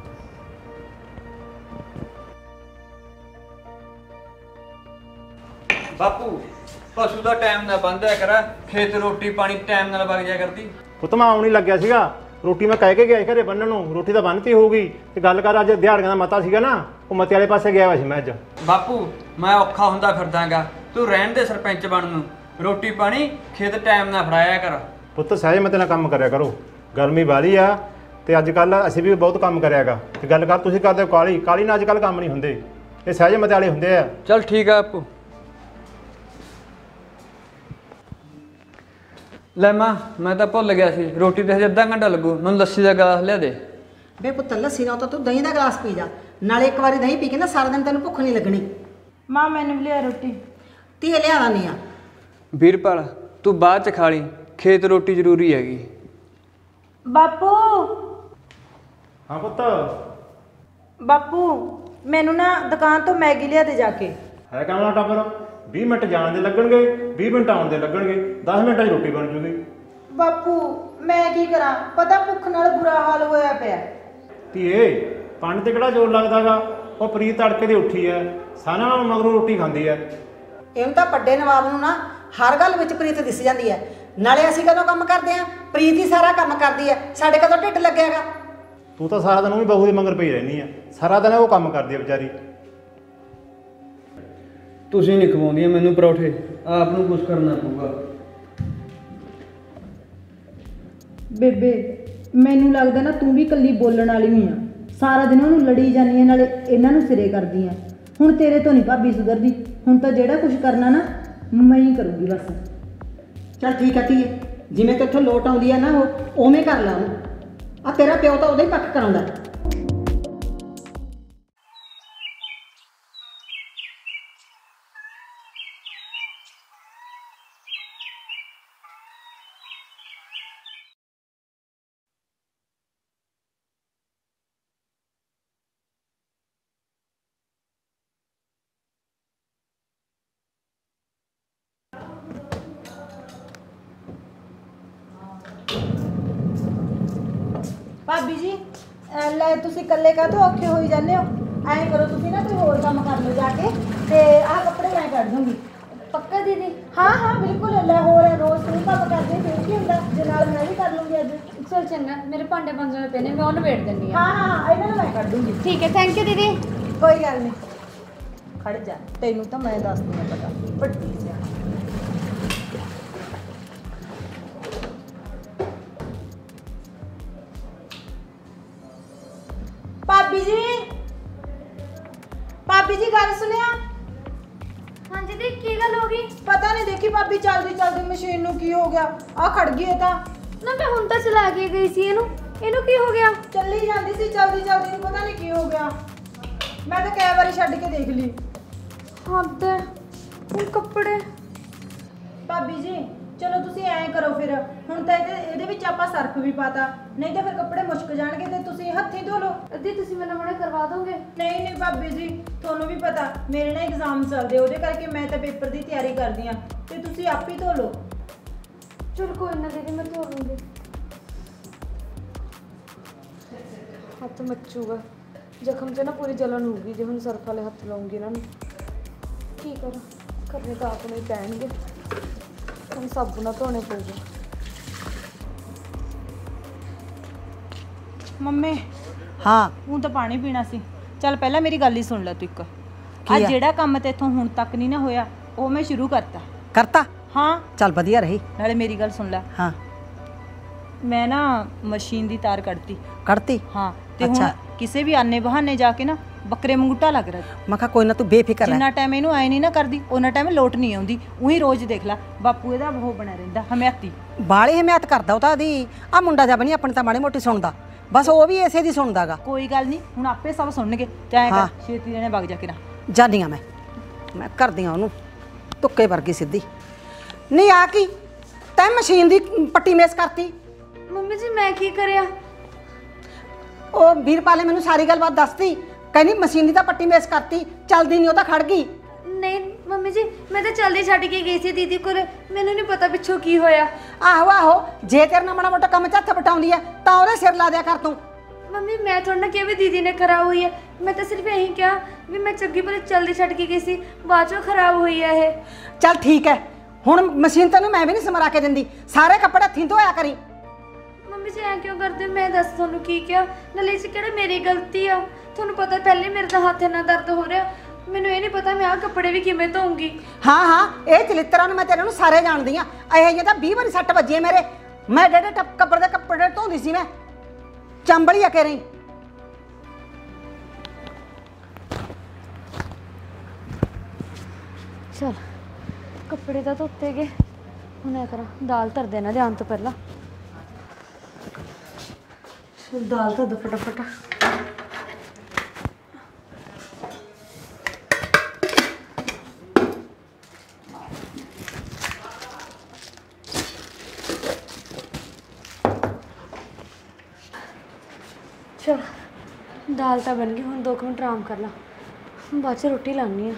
Speaker 5: ਬਾਪੂ ਪਸ਼ੂ ਦਾ ਟਾਈਮ ਨਾਲ ਬੰਦਿਆ ਕਰ, ਖੇਤ ਰੋਟੀ ਪਾਣੀ ਟਾਈਮ ਨਾਲ ਵਗ ਜਾਇਆ ਕਰਦੀ।
Speaker 2: ਪੁੱਤ ਮੈਂ ਆਉਣ ਹੀ ਲੱਗਿਆ ਸੀਗਾ। ਰੋਟੀ ਮੈਂ ਕਹਿ ਕੇ ਗਿਆ ਘਰੇ ਬੰਨਣ ਨੂੰ, ਰੋਟੀ ਤਾਂ ਬੰਨਤੀ ਹੋਊਗੀ। ਤੇ ਗੱਲ ਕਰ, ਅੱਜ ਦਿਹਾੜੀਆਂ ਦਾ ਮਤਾ ਸੀਗਾ ਨਾ, ਉਹ ਮਤੇ ਵਾਲੇ ਪਾਸੇ ਗਿਆ ਹੋਇਆ ਸੀ ਮੈਂ ਅੱਜ।
Speaker 5: ਬਾਪੂ ਮੈਂ ਔਖਾ ਹੁੰਦਾ ਫਿਰਦਾਗਾ, ਤੂੰ ਰਹਿਣ ਦੇ ਸਰਪੰਚ ਬਣਨ ਨੂੰ। ਰੋਟੀ ਪਾਣੀ ਖੇਤ ਟਾਈਮ ਨਾਲ ਫੜਾਇਆ ਕਰ।
Speaker 2: ਪੁੱਤ ਸਹਿਜ ਮਤੇ ਨਾਲ ਕੰਮ ਕਰਿਆ ਕਰੋ, ਗਰਮੀ ਵਾਲੀ ਆ। ਤੇ ਅੱਜ ਕੱਲ ਅਸੀਂ ਵੀ ਬਹੁਤ ਕੰਮ ਕਰਿਆਗਾ। ਤੇ ਗੱਲ ਕਰ, ਤੁਸੀਂ ਕਰਦੇ ਹੋ ਕਾਲੀ ਨਾਲ ਅੱਜ ਕੱਲ ਕੰਮ ਨਹੀਂ ਹੁੰਦੇ, ਇਹ ਸਹਿਜ ਮਤੇ ਵਾਲੇ ਹੁੰਦੇ ਆ।
Speaker 5: ਚੱਲ ਠੀਕ ਆ ਬਾਪੂ। ਲੈ ਮਾਂ ਮੈਂ ਤਾਂ ਭੁੱਲ ਗਿਆ ਸੀ, ਰੋਟੀ ਤੇ ਹਜੇ ਅੱਧਾ ਘੰਟਾ ਲੱਗੂ। ਮੈਨੂੰ ਲੱਸੀ ਦਾ ਗਲਾਸ ਲਿਆ ਦੇ।
Speaker 1: ਬੇ ਪੁੱਤ ਲੱਸੀ ਨਾਲ ਤਾਂ ਤੂੰ ਦਹੀਂ ਦਾ ਗਲਾਸ ਪੀ ਜਾ, ਨਾਲੇ ਇੱਕ ਵਾਰੀ ਦਹੀਂ ਪੀ ਕੇ ਨਾ ਸਾਰਾ ਦਿਨ ਤੈਨੂੰ ਭੁੱਖ ਨਹੀਂ ਲੱਗਣੀ।
Speaker 3: ਮਾਂ ਮੈਨੂੰ ਵੀ ਲਿਆ ਰੋਟੀ।
Speaker 1: ਧੀਏ ਲਿਆ ਦਿੰਦੀ ਆ।
Speaker 5: ਵੀਰਪਾਲ ਤੂੰ ਬਾਅਦ ਚ ਖਾ ਲਈ, ਖੇਤ ਰੋਟੀ ਜ਼ਰੂਰੀ ਹੈਗੀ।
Speaker 3: ਬਾਪੂ
Speaker 2: ਹਾਂ ਪੁੱਤ
Speaker 3: ਬਾਪੂ ਮੈਨੂੰ ਨਾ ਦੁਕਾਨ ਤੋਂ ਮੈਗੀ ਲਿਆ ਦੇ ਜਾ ਕੇ।
Speaker 2: ਹੈ ਕਾਮਲਾ ਟੱਬਰ 20 ਮਿੰਟ ਜਾਣ ਦੇ ਲੱਗਣਗੇ, 20 ਮਿੰਟ ਆਉਣ ਦੇ ਲੱਗਣਗੇ, 10 ਮਿੰਟਾਂ 'ਚ ਰੋਟੀ ਬਣ ਜੂਗੀ।
Speaker 3: ਬਾਪੂ ਮੈਂ ਕੀ ਕਰਾਂ, ਪਤਾ ਭੁੱਖ ਨਾਲ ਬੁਰਾ ਹਾਲ ਹੋਇਆ ਪਿਆ।
Speaker 2: ਧੀਏ ਪਾਣੀ ਤੇ ਕਿਹੜਾ ਜ਼ੋਰ ਲੱਗਦਾਗਾ, ਉਹ ਪ੍ਰੀਤ ਤੜਕੇ ਦੀ ਉੱਠੀ ਐ, ਸਾਰਿਆਂ ਨਾਲ ਮਗਰੋਂ ਰੋਟੀ ਖਾਂਦੀ ਐ।
Speaker 1: ਇਹਨੂੰ ਤਾਂ ਵੱਡੇ ਨਵਾਬ ਨੂੰ ਨਾ ਹਰ ਗੱਲ ਵਿੱਚ ਪ੍ਰੀਤ ਦਿਸ ਜਾਂਦੀ ਹੈ। ਨਾਲੇ ਅਸੀਂ ਕਦੋਂ ਕੰਮ ਕਰਦੇ ਆ, ਪ੍ਰੀਤ ਹੀ ਸਾਰਾ ਕੰਮ ਕਰਦੀ ਹੈ, ਸਾਡੇ ਕਦੋਂ ਢਿੱਡ ਲੱਗਿਆਗਾ।
Speaker 2: ਤੂੰ ਤਾਂ ਸਾਰਾ ਦਿਨ ਉਹ ਵੀ ਬਹੂ ਦੇ ਮਗਰ ਪਈ ਰਹਿੰਦੀ ਐ, ਸਾਰਾ ਦਿਨ ਉਹ ਕੰਮ ਕਰਦੀ ਐ ਵਿਚਾਰੀ।
Speaker 5: ਤੁਸੀਂ ਨਹੀਂ ਖਵਾਉਂਦੀਆਂ ਮੈਨੂੰ ਪਰੌਠੇ, ਆਪ ਨੂੰ ਕੁਝ ਕਰਨਾ ਪਊਗਾ।
Speaker 3: ਬੇਬੇ ਮੈਨੂੰ ਲੱਗਦਾ ਨਾ ਤੂੰ ਵੀ ਇਕੱਲੀ ਬੋਲਣ ਵਾਲੀ ਹੀ ਆ, ਸਾਰਾ ਦਿਨ ਉਹਨੂੰ ਲੜੀ ਜਾਂਦੀ ਆ, ਨਾਲੇ ਇਹਨਾਂ ਨੂੰ ਸਿਰੇ ਕਰਦੀ ਆ। ਹੁਣ ਤੇਰੇ ਤੋਂ ਨਹੀਂ ਭਾਬੀ ਸੁਧਰਦੀ, ਹੁਣ ਤਾਂ ਜਿਹੜਾ ਕੁਝ ਕਰਨਾ ਨਾ ਮੈਂ ਹੀ ਕਰੂੰਗੀ ਬਸ।
Speaker 1: ਚੱਲ ਠੀਕ ਹੈ ਧੀਏ, ਜਿਵੇਂ ਤੇਥੋਂ ਲੋਟ ਆਉਂਦੀ ਹੈ ਨਾ ਉਹ ਉਵੇਂ ਕਰ ਲਾ ਉਹਨੂੰ। ਆ ਤੇਰਾ ਪਿਓ ਤਾਂ ਉਹਦਾ ਹੀ ਪੱਕ ਕਰਾਉਂਦਾ।
Speaker 3: ਭਾਬੀ ਜੀ ਲੈ ਤੁਸੀਂ ਇਕੱਲੇ ਕਾਹਤੋਂ ਔਖੇ ਹੋਈ ਜਾਂਦੇ ਹੋ? ਐਂ ਕਰੋ ਤੁਸੀਂ ਨਾ ਕੋਈ ਹੋਰ ਕੰਮ ਕਰ ਲਓ ਜਾ ਕੇ, ਤੇ ਆਹ ਕੱਪੜੇ ਮੈਂ ਕੱਢ ਦੂੰਗੀ।
Speaker 4: ਪੱਕਾ ਦੀਦੀ?
Speaker 3: ਹਾਂ ਹਾਂ ਬਿਲਕੁਲ, ਲੈ ਹੋਰ ਰੋਜ਼ ਤੂੰ ਕੰਮ ਕਰਦੇ ਫਿਰ ਕੀ ਹੁੰਦਾ, ਜੇ ਨਾਲ ਮੈਂ ਵੀ ਕਰ ਲੂੰਗੀ ਅੱਜ।
Speaker 4: ਚਲ ਚੰਗਾ, ਮੇਰੇ ਭਾਂਡੇ ਮਾਂਜਣੇ ਪਏ ਨੇ, ਮੈਂ ਉਹਨੂੰ ਵੇਟ ਦਿੰਦੀ ਆ।
Speaker 3: ਹਾਂ ਹਾਂ ਇਹਨਾਂ ਨੂੰ ਮੈਂ ਕੱਢ ਦੂੰਗੀ।
Speaker 4: ਠੀਕ ਹੈ, ਥੈਂਕ ਯੂ ਦੀਦੀ।
Speaker 3: ਕੋਈ ਗੱਲ ਨਹੀਂ, ਖੜ ਜਾ, ਤੈਨੂੰ ਤਾਂ ਮੈਂ ਦੱਸਦੀ ਆ ਪਤਾ ਵੱਡੀ ਸਿਆ। ਭਾਬੀ ਜੀ ਗੱਲ ਸੁਣਿਆ?
Speaker 4: ਹਾਂਜੀ ਦੀ ਕੀ ਗੱਲ ਹੋ ਗਈ?
Speaker 3: ਪਤਾ ਨਹੀਂ, ਦੇਖੀ ਭਾਬੀ ਚੱਲਦੀ ਚੱਲਦੀ ਮਸ਼ੀਨ ਨੂੰ ਕੀ ਹੋ ਗਿਆ, ਆ ਖੜ ਗਈ ਇਹ ਤਾਂ।
Speaker 4: ਨਾ ਮੈਂ ਹੁਣ ਤਾਂ ਚਲਾ ਕੇ ਗਈ ਸੀ ਇਹਨੂੰ ਕੀ ਹੋ ਗਿਆ?
Speaker 3: ਚੱਲੀ ਜਾਂਦੀ ਸੀ ਚਲਦੀ ਚਲਦੀ ਨੂੰ, ਪਤਾ ਨਹੀਂ ਕੀ ਹੋ ਗਿਆ। ਮੈਂ ਤਾਂ ਕਈ ਵਾਰੀ ਛੱਡ ਕੇ ਦੇਖ ਲਈ।
Speaker 4: ਹੱਦ ਹੈ, ਹੁਣ ਕੱਪੜੇ।
Speaker 3: ਭਾਬੀ ਜੀ ਚਲੋ ਤੁਸੀਂ ਐਂ ਕਰੋ ਫਿਰ, ਹੁਣ ਤਾਂ ਇਹਦੇ ਵਿੱਚ ਆਪਾਂ ਸਰਫ ਵੀ ਪਾਤਾ, ਨਹੀਂ ਤਾਂ ਫਿਰ ਕੱਪੜੇ ਮੁਸ਼ਕ ਜਾਣਗੇ ਤੇ ਤੁਸੀਂ ਹੱਥੀਂ ਧੋ ਲਓ।
Speaker 4: ਅੱਧੀ ਤੁਸੀਂ ਮੈਨੂੰ ਹੁਣੇ ਕਰਵਾ ਦੋਗੇ?
Speaker 3: ਨਹੀਂ ਨਹੀਂ ਭਾਬੀ ਜੀ, ਤੁਹਾਨੂੰ ਵੀ ਪਤਾ ਮੇਰੇ ਨਾਲ ਐਗਜ਼ਾਮ ਚੱਲਦੇ, ਉਹਦੇ ਕਰਕੇ ਮੈਂ ਤਾਂ ਪੇਪਰ ਦੀ ਤਿਆਰੀ ਕਰਦੀ ਆ, ਤੇ ਤੁਸੀਂ ਆਪ ਹੀ ਧੋ ਲਓ।
Speaker 4: ਚਲ ਕੋਈ ਨਾ ਦੀਦੀ, ਮੈਂ ਧੋ ਲੂੰਗੀ। ਹੱਥ ਮੱਚੂਗਾ, ਜ਼ਖਮ 'ਚ ਨਾ ਪੂਰੀ ਜਲਨ ਹੋਊਗੀ ਜੇ ਹੁਣ ਸਰਫ ਵਾਲੇ ਹੱਥ ਲਾਉਂਗੀ ਇਹਨਾਂ ਨੂੰ। ਕੀ ਕਰਾਂ, ਕਰਨੇ ਤਾਂ ਆਪ ਨੂੰ ਹੀ ਪੈਣਗੇ, ਹੁਣ ਸਾਬੂ ਨਾਲ ਧੋਣੇ ਪਊਗੇ।
Speaker 3: ਮੰਮੀ
Speaker 1: ਹਾਂ
Speaker 3: ਹੁਣ ਤਾਂ ਪਾਣੀ ਪੀਣਾ ਸੀ। ਚੱਲ ਪਹਿਲਾਂ ਮੇਰੀ ਗੱਲ ਹੀ ਸੁਣ ਲੈ ਤੂੰ। ਇੱਕ
Speaker 1: ਕੀ
Speaker 3: ਆ
Speaker 1: ਆ?
Speaker 3: ਜਿਹੜਾ ਕੰਮ ਤੇ ਇੱਥੋਂ ਹੁਣ ਤੱਕ ਨਹੀਂ ਨਾ ਹੋਇਆ, ਉਹ ਮੈਂ ਸ਼ੁਰੂ ਕਰਤਾ। ਹਾਂ
Speaker 1: ਚੱਲ ਵਧੀਆ ਰਹੀ।
Speaker 3: ਨਾਲੇ ਮੇਰੀ ਗੱਲ ਸੁਣ ਲੈ,
Speaker 1: ਹਾਂ
Speaker 3: ਮੈਂ ਨਾ ਮਸ਼ੀਨ ਦੀ ਤਾਰ
Speaker 1: ਕੱਢਤੀ।
Speaker 3: ਹਾਂ, ਤੇ ਹੁਣ
Speaker 1: ਅੱਛਾ।
Speaker 3: ਕਿਸੇ ਵੀ ਆਨੇ ਬਹਾਨੇ ਜਾ ਕੇ ਨਾ ਬੱਕਰੇ ਮੰਗੂਟਾ ਲੱਗ ਰਿਹਾ।
Speaker 1: ਮੈਂ ਕਿਹਾ ਕੋਈ ਨਾ ਤੂੰ ਬੇਫਿਕਰ ਰਹਿ।
Speaker 3: ਜਿੰਨਾ ਟਾਈਮ ਇਹਨੂੰ ਐ ਨਹੀਂ ਨਾ ਕਰਦੀ ਉਹਨਾਂ ਟਾਈਮ ਲੋਟ ਨਹੀਂ ਆਉਂਦੀ। ਉਹੀ ਰੋਜ਼ ਦੇਖ ਲੈ ਬਾਪੂ ਇਹਦਾ ਉਹ ਬਣਿਆ ਰਹਿੰਦਾ ਹਮਿਆਤੀ।
Speaker 1: ਬਾਲੇ ਹਮਾਇਤ ਕਰਦਾ ਉਹ ਤਾਂ ਦੀ। ਆ ਮੁੰਡਾ ਜਾ ਬਣੀ ਆਪਣੀ ਤਾਂ ਮਾੜੀ ਮੋਟੀ ਸੁਣਦਾ, ਬਸ ਉਹ ਵੀ ਇਸੇ ਦੀ ਸੁਣਦਾਗਾ।
Speaker 3: ਕੋਈ ਗੱਲ ਨਹੀਂ, ਹੁਣ ਆਪੇ ਸਭ ਸੁਣਨਗੇ। ਤੇ ਐਂ
Speaker 1: ਹਾਂ।
Speaker 3: ਕਰ ਛੇਤੀ ਦੇਣੇ ਵਗ ਜਾ ਕੇ ਨਾ।
Speaker 1: ਜਾਂਦੀ ਆ ਮੈਂ ਕਰਦੀ ਆ ਉਹਨੂੰ ਤੁੱਕੇ ਵਰਗੀ ਸਿੱਧੀ। ਨਹੀਂ ਆ ਕੀ ਤੈਂ ਮਸ਼ੀਨ ਦੀ ਪੱਟੀ ਮੇਸ ਕਰਤੀ?
Speaker 4: ਮੰਮੀ ਜੀ ਮੈਂ ਕੀ ਕਰਿਆ?
Speaker 1: ਉਹ ਵੀਰਪਾਲ ਨੇ ਮੈਨੂੰ ਸਾਰੀ ਗੱਲਬਾਤ ਦੱਸਤੀ, ਕਹਿੰਦੀ ਮਸ਼ੀਨ ਦੀ ਤਾਂ ਪੱਟੀ ਮੇਸ ਕਰਤੀ, ਚੱਲਦੀ ਨਹੀਂ ਉਹ ਤਾਂ ਖੜ ਗਈ।
Speaker 4: ਨਹੀਂ ਮੰਮੀ ਜੀ, ਮੈਂ ਤਾਂ ਜਲਦੀ ਛੱਡ ਕੇ ਗਈ ਸੀ ਦੀਦੀ ਕੋਲ, ਮੈਨੂੰ ਨਹੀਂ ਪਤਾ ਪਿੱਛੋਂ ਕੀ ਹੋਇਆ।
Speaker 1: ਆਹੋ ਜੇ ਤੇਰੇ ਨਾਲ ਮਾੜਾ ਮੋਟਾ ਕੰਮ 'ਚ ਹੱਥ ਬਟਾਉਂਦੀ ਐ ਤਾਂ ਉਹਦੇ ਸਿਰ ਲਾ ਦਿਆ ਕਰ ਤੂੰ।
Speaker 4: ਮੰਮੀ ਮੈਂ ਥੋੜਾ ਨਾ ਕਿਹਾ ਵੀ ਦੀਦੀ ਨੇ ਖਰਾਬ ਹੋਈ ਹੈ, ਮੈਂ ਤਾਂ ਸਿਰਫ ਇਹੀ ਕਿਹਾ ਵੀ ਮੈਂ ਚੰਗੀ ਭਲੀ ਜਲਦੀ ਛੱਡ ਕੇ ਗਈ ਸੀ, ਬਾਅਦ ਚੋਂ ਖਰਾਬ ਹੋਈ ਹੈ ਇਹ।
Speaker 1: ਚੱਲ ਠੀਕ ਹੈ, ਹੁਣ ਮਸ਼ੀਨ ਤੈਨੂੰ ਮੈਂ ਵੀ ਨਹੀਂ ਸਮਰਾ ਕੇ ਦਿੰਦੀ, ਸਾਰੇ ਕੱਪੜੇ ਹੱਥੀਂ ਧੋਇਆ ਕਰੀ।
Speaker 4: ਮੰਮੀ ਜੀ ਐਂ ਕਿਉਂ ਕਰਦੇ? ਮੈਂ ਦੱਸ ਤੁਹਾਨੂੰ ਕੀ ਕਿਹਾ, ਨਾਲੇ ਇਹ 'ਚ ਕਿਹੜਾ ਮੇਰੀ ਗਲਤੀ ਆ? ਤੁਹਾਨੂੰ ਪਤਾ ਪਹਿਲੇ ਮੇਰੇ ਤਾਂ ਹੱਥ ਇੰਨਾ ਦਰਦ ਹੋ ਰਿਹਾ, ਮੈਨੂੰ ਇਹ ਨਹੀਂ ਪਤਾ ਮੈਂ ਆਹ ਕੱਪੜੇ ਵੀ ਕਿਵੇਂ ਧੋਉਂਗੀ।
Speaker 1: ਹਾਂ ਇਹ ਚਲਿੱਤਰਾਂ ਨੂੰ ਮੈਂ ਤੇਰੇ ਨੂੰ ਸਾਰੇ ਜਾਣਦੀ ਆ। ਇਹ ਜਿਹੇ ਤਾਂ 20 ਵਾਰੀ ਸੱਟ ਵੱਜੀ ਮੇਰੇ। ਮੈਂ ਡੇਢੇ ਕੱਪੜੇ ਧੋਂਦੀ ਸੀ, ਮੈਂ ਚੰਬੜੀ ਆ ਕੇ ਰਹੀ।
Speaker 4: ਚਲ ਕੱਪੜੇ ਤਾਂ ਧੋਤੇ ਗਏ, ਹੁਣ ਐ ਕਰਾਂ ਦਾਲ ਧਰ ਦੇਣਾ ਧਿਆਨ ਤੋਂ ਪਹਿਲਾਂ। दाल तो दो फटाफट। चल दाल तो बन गई, हुण 2 मिनट आराम कर ला, बाद च रोटी लानी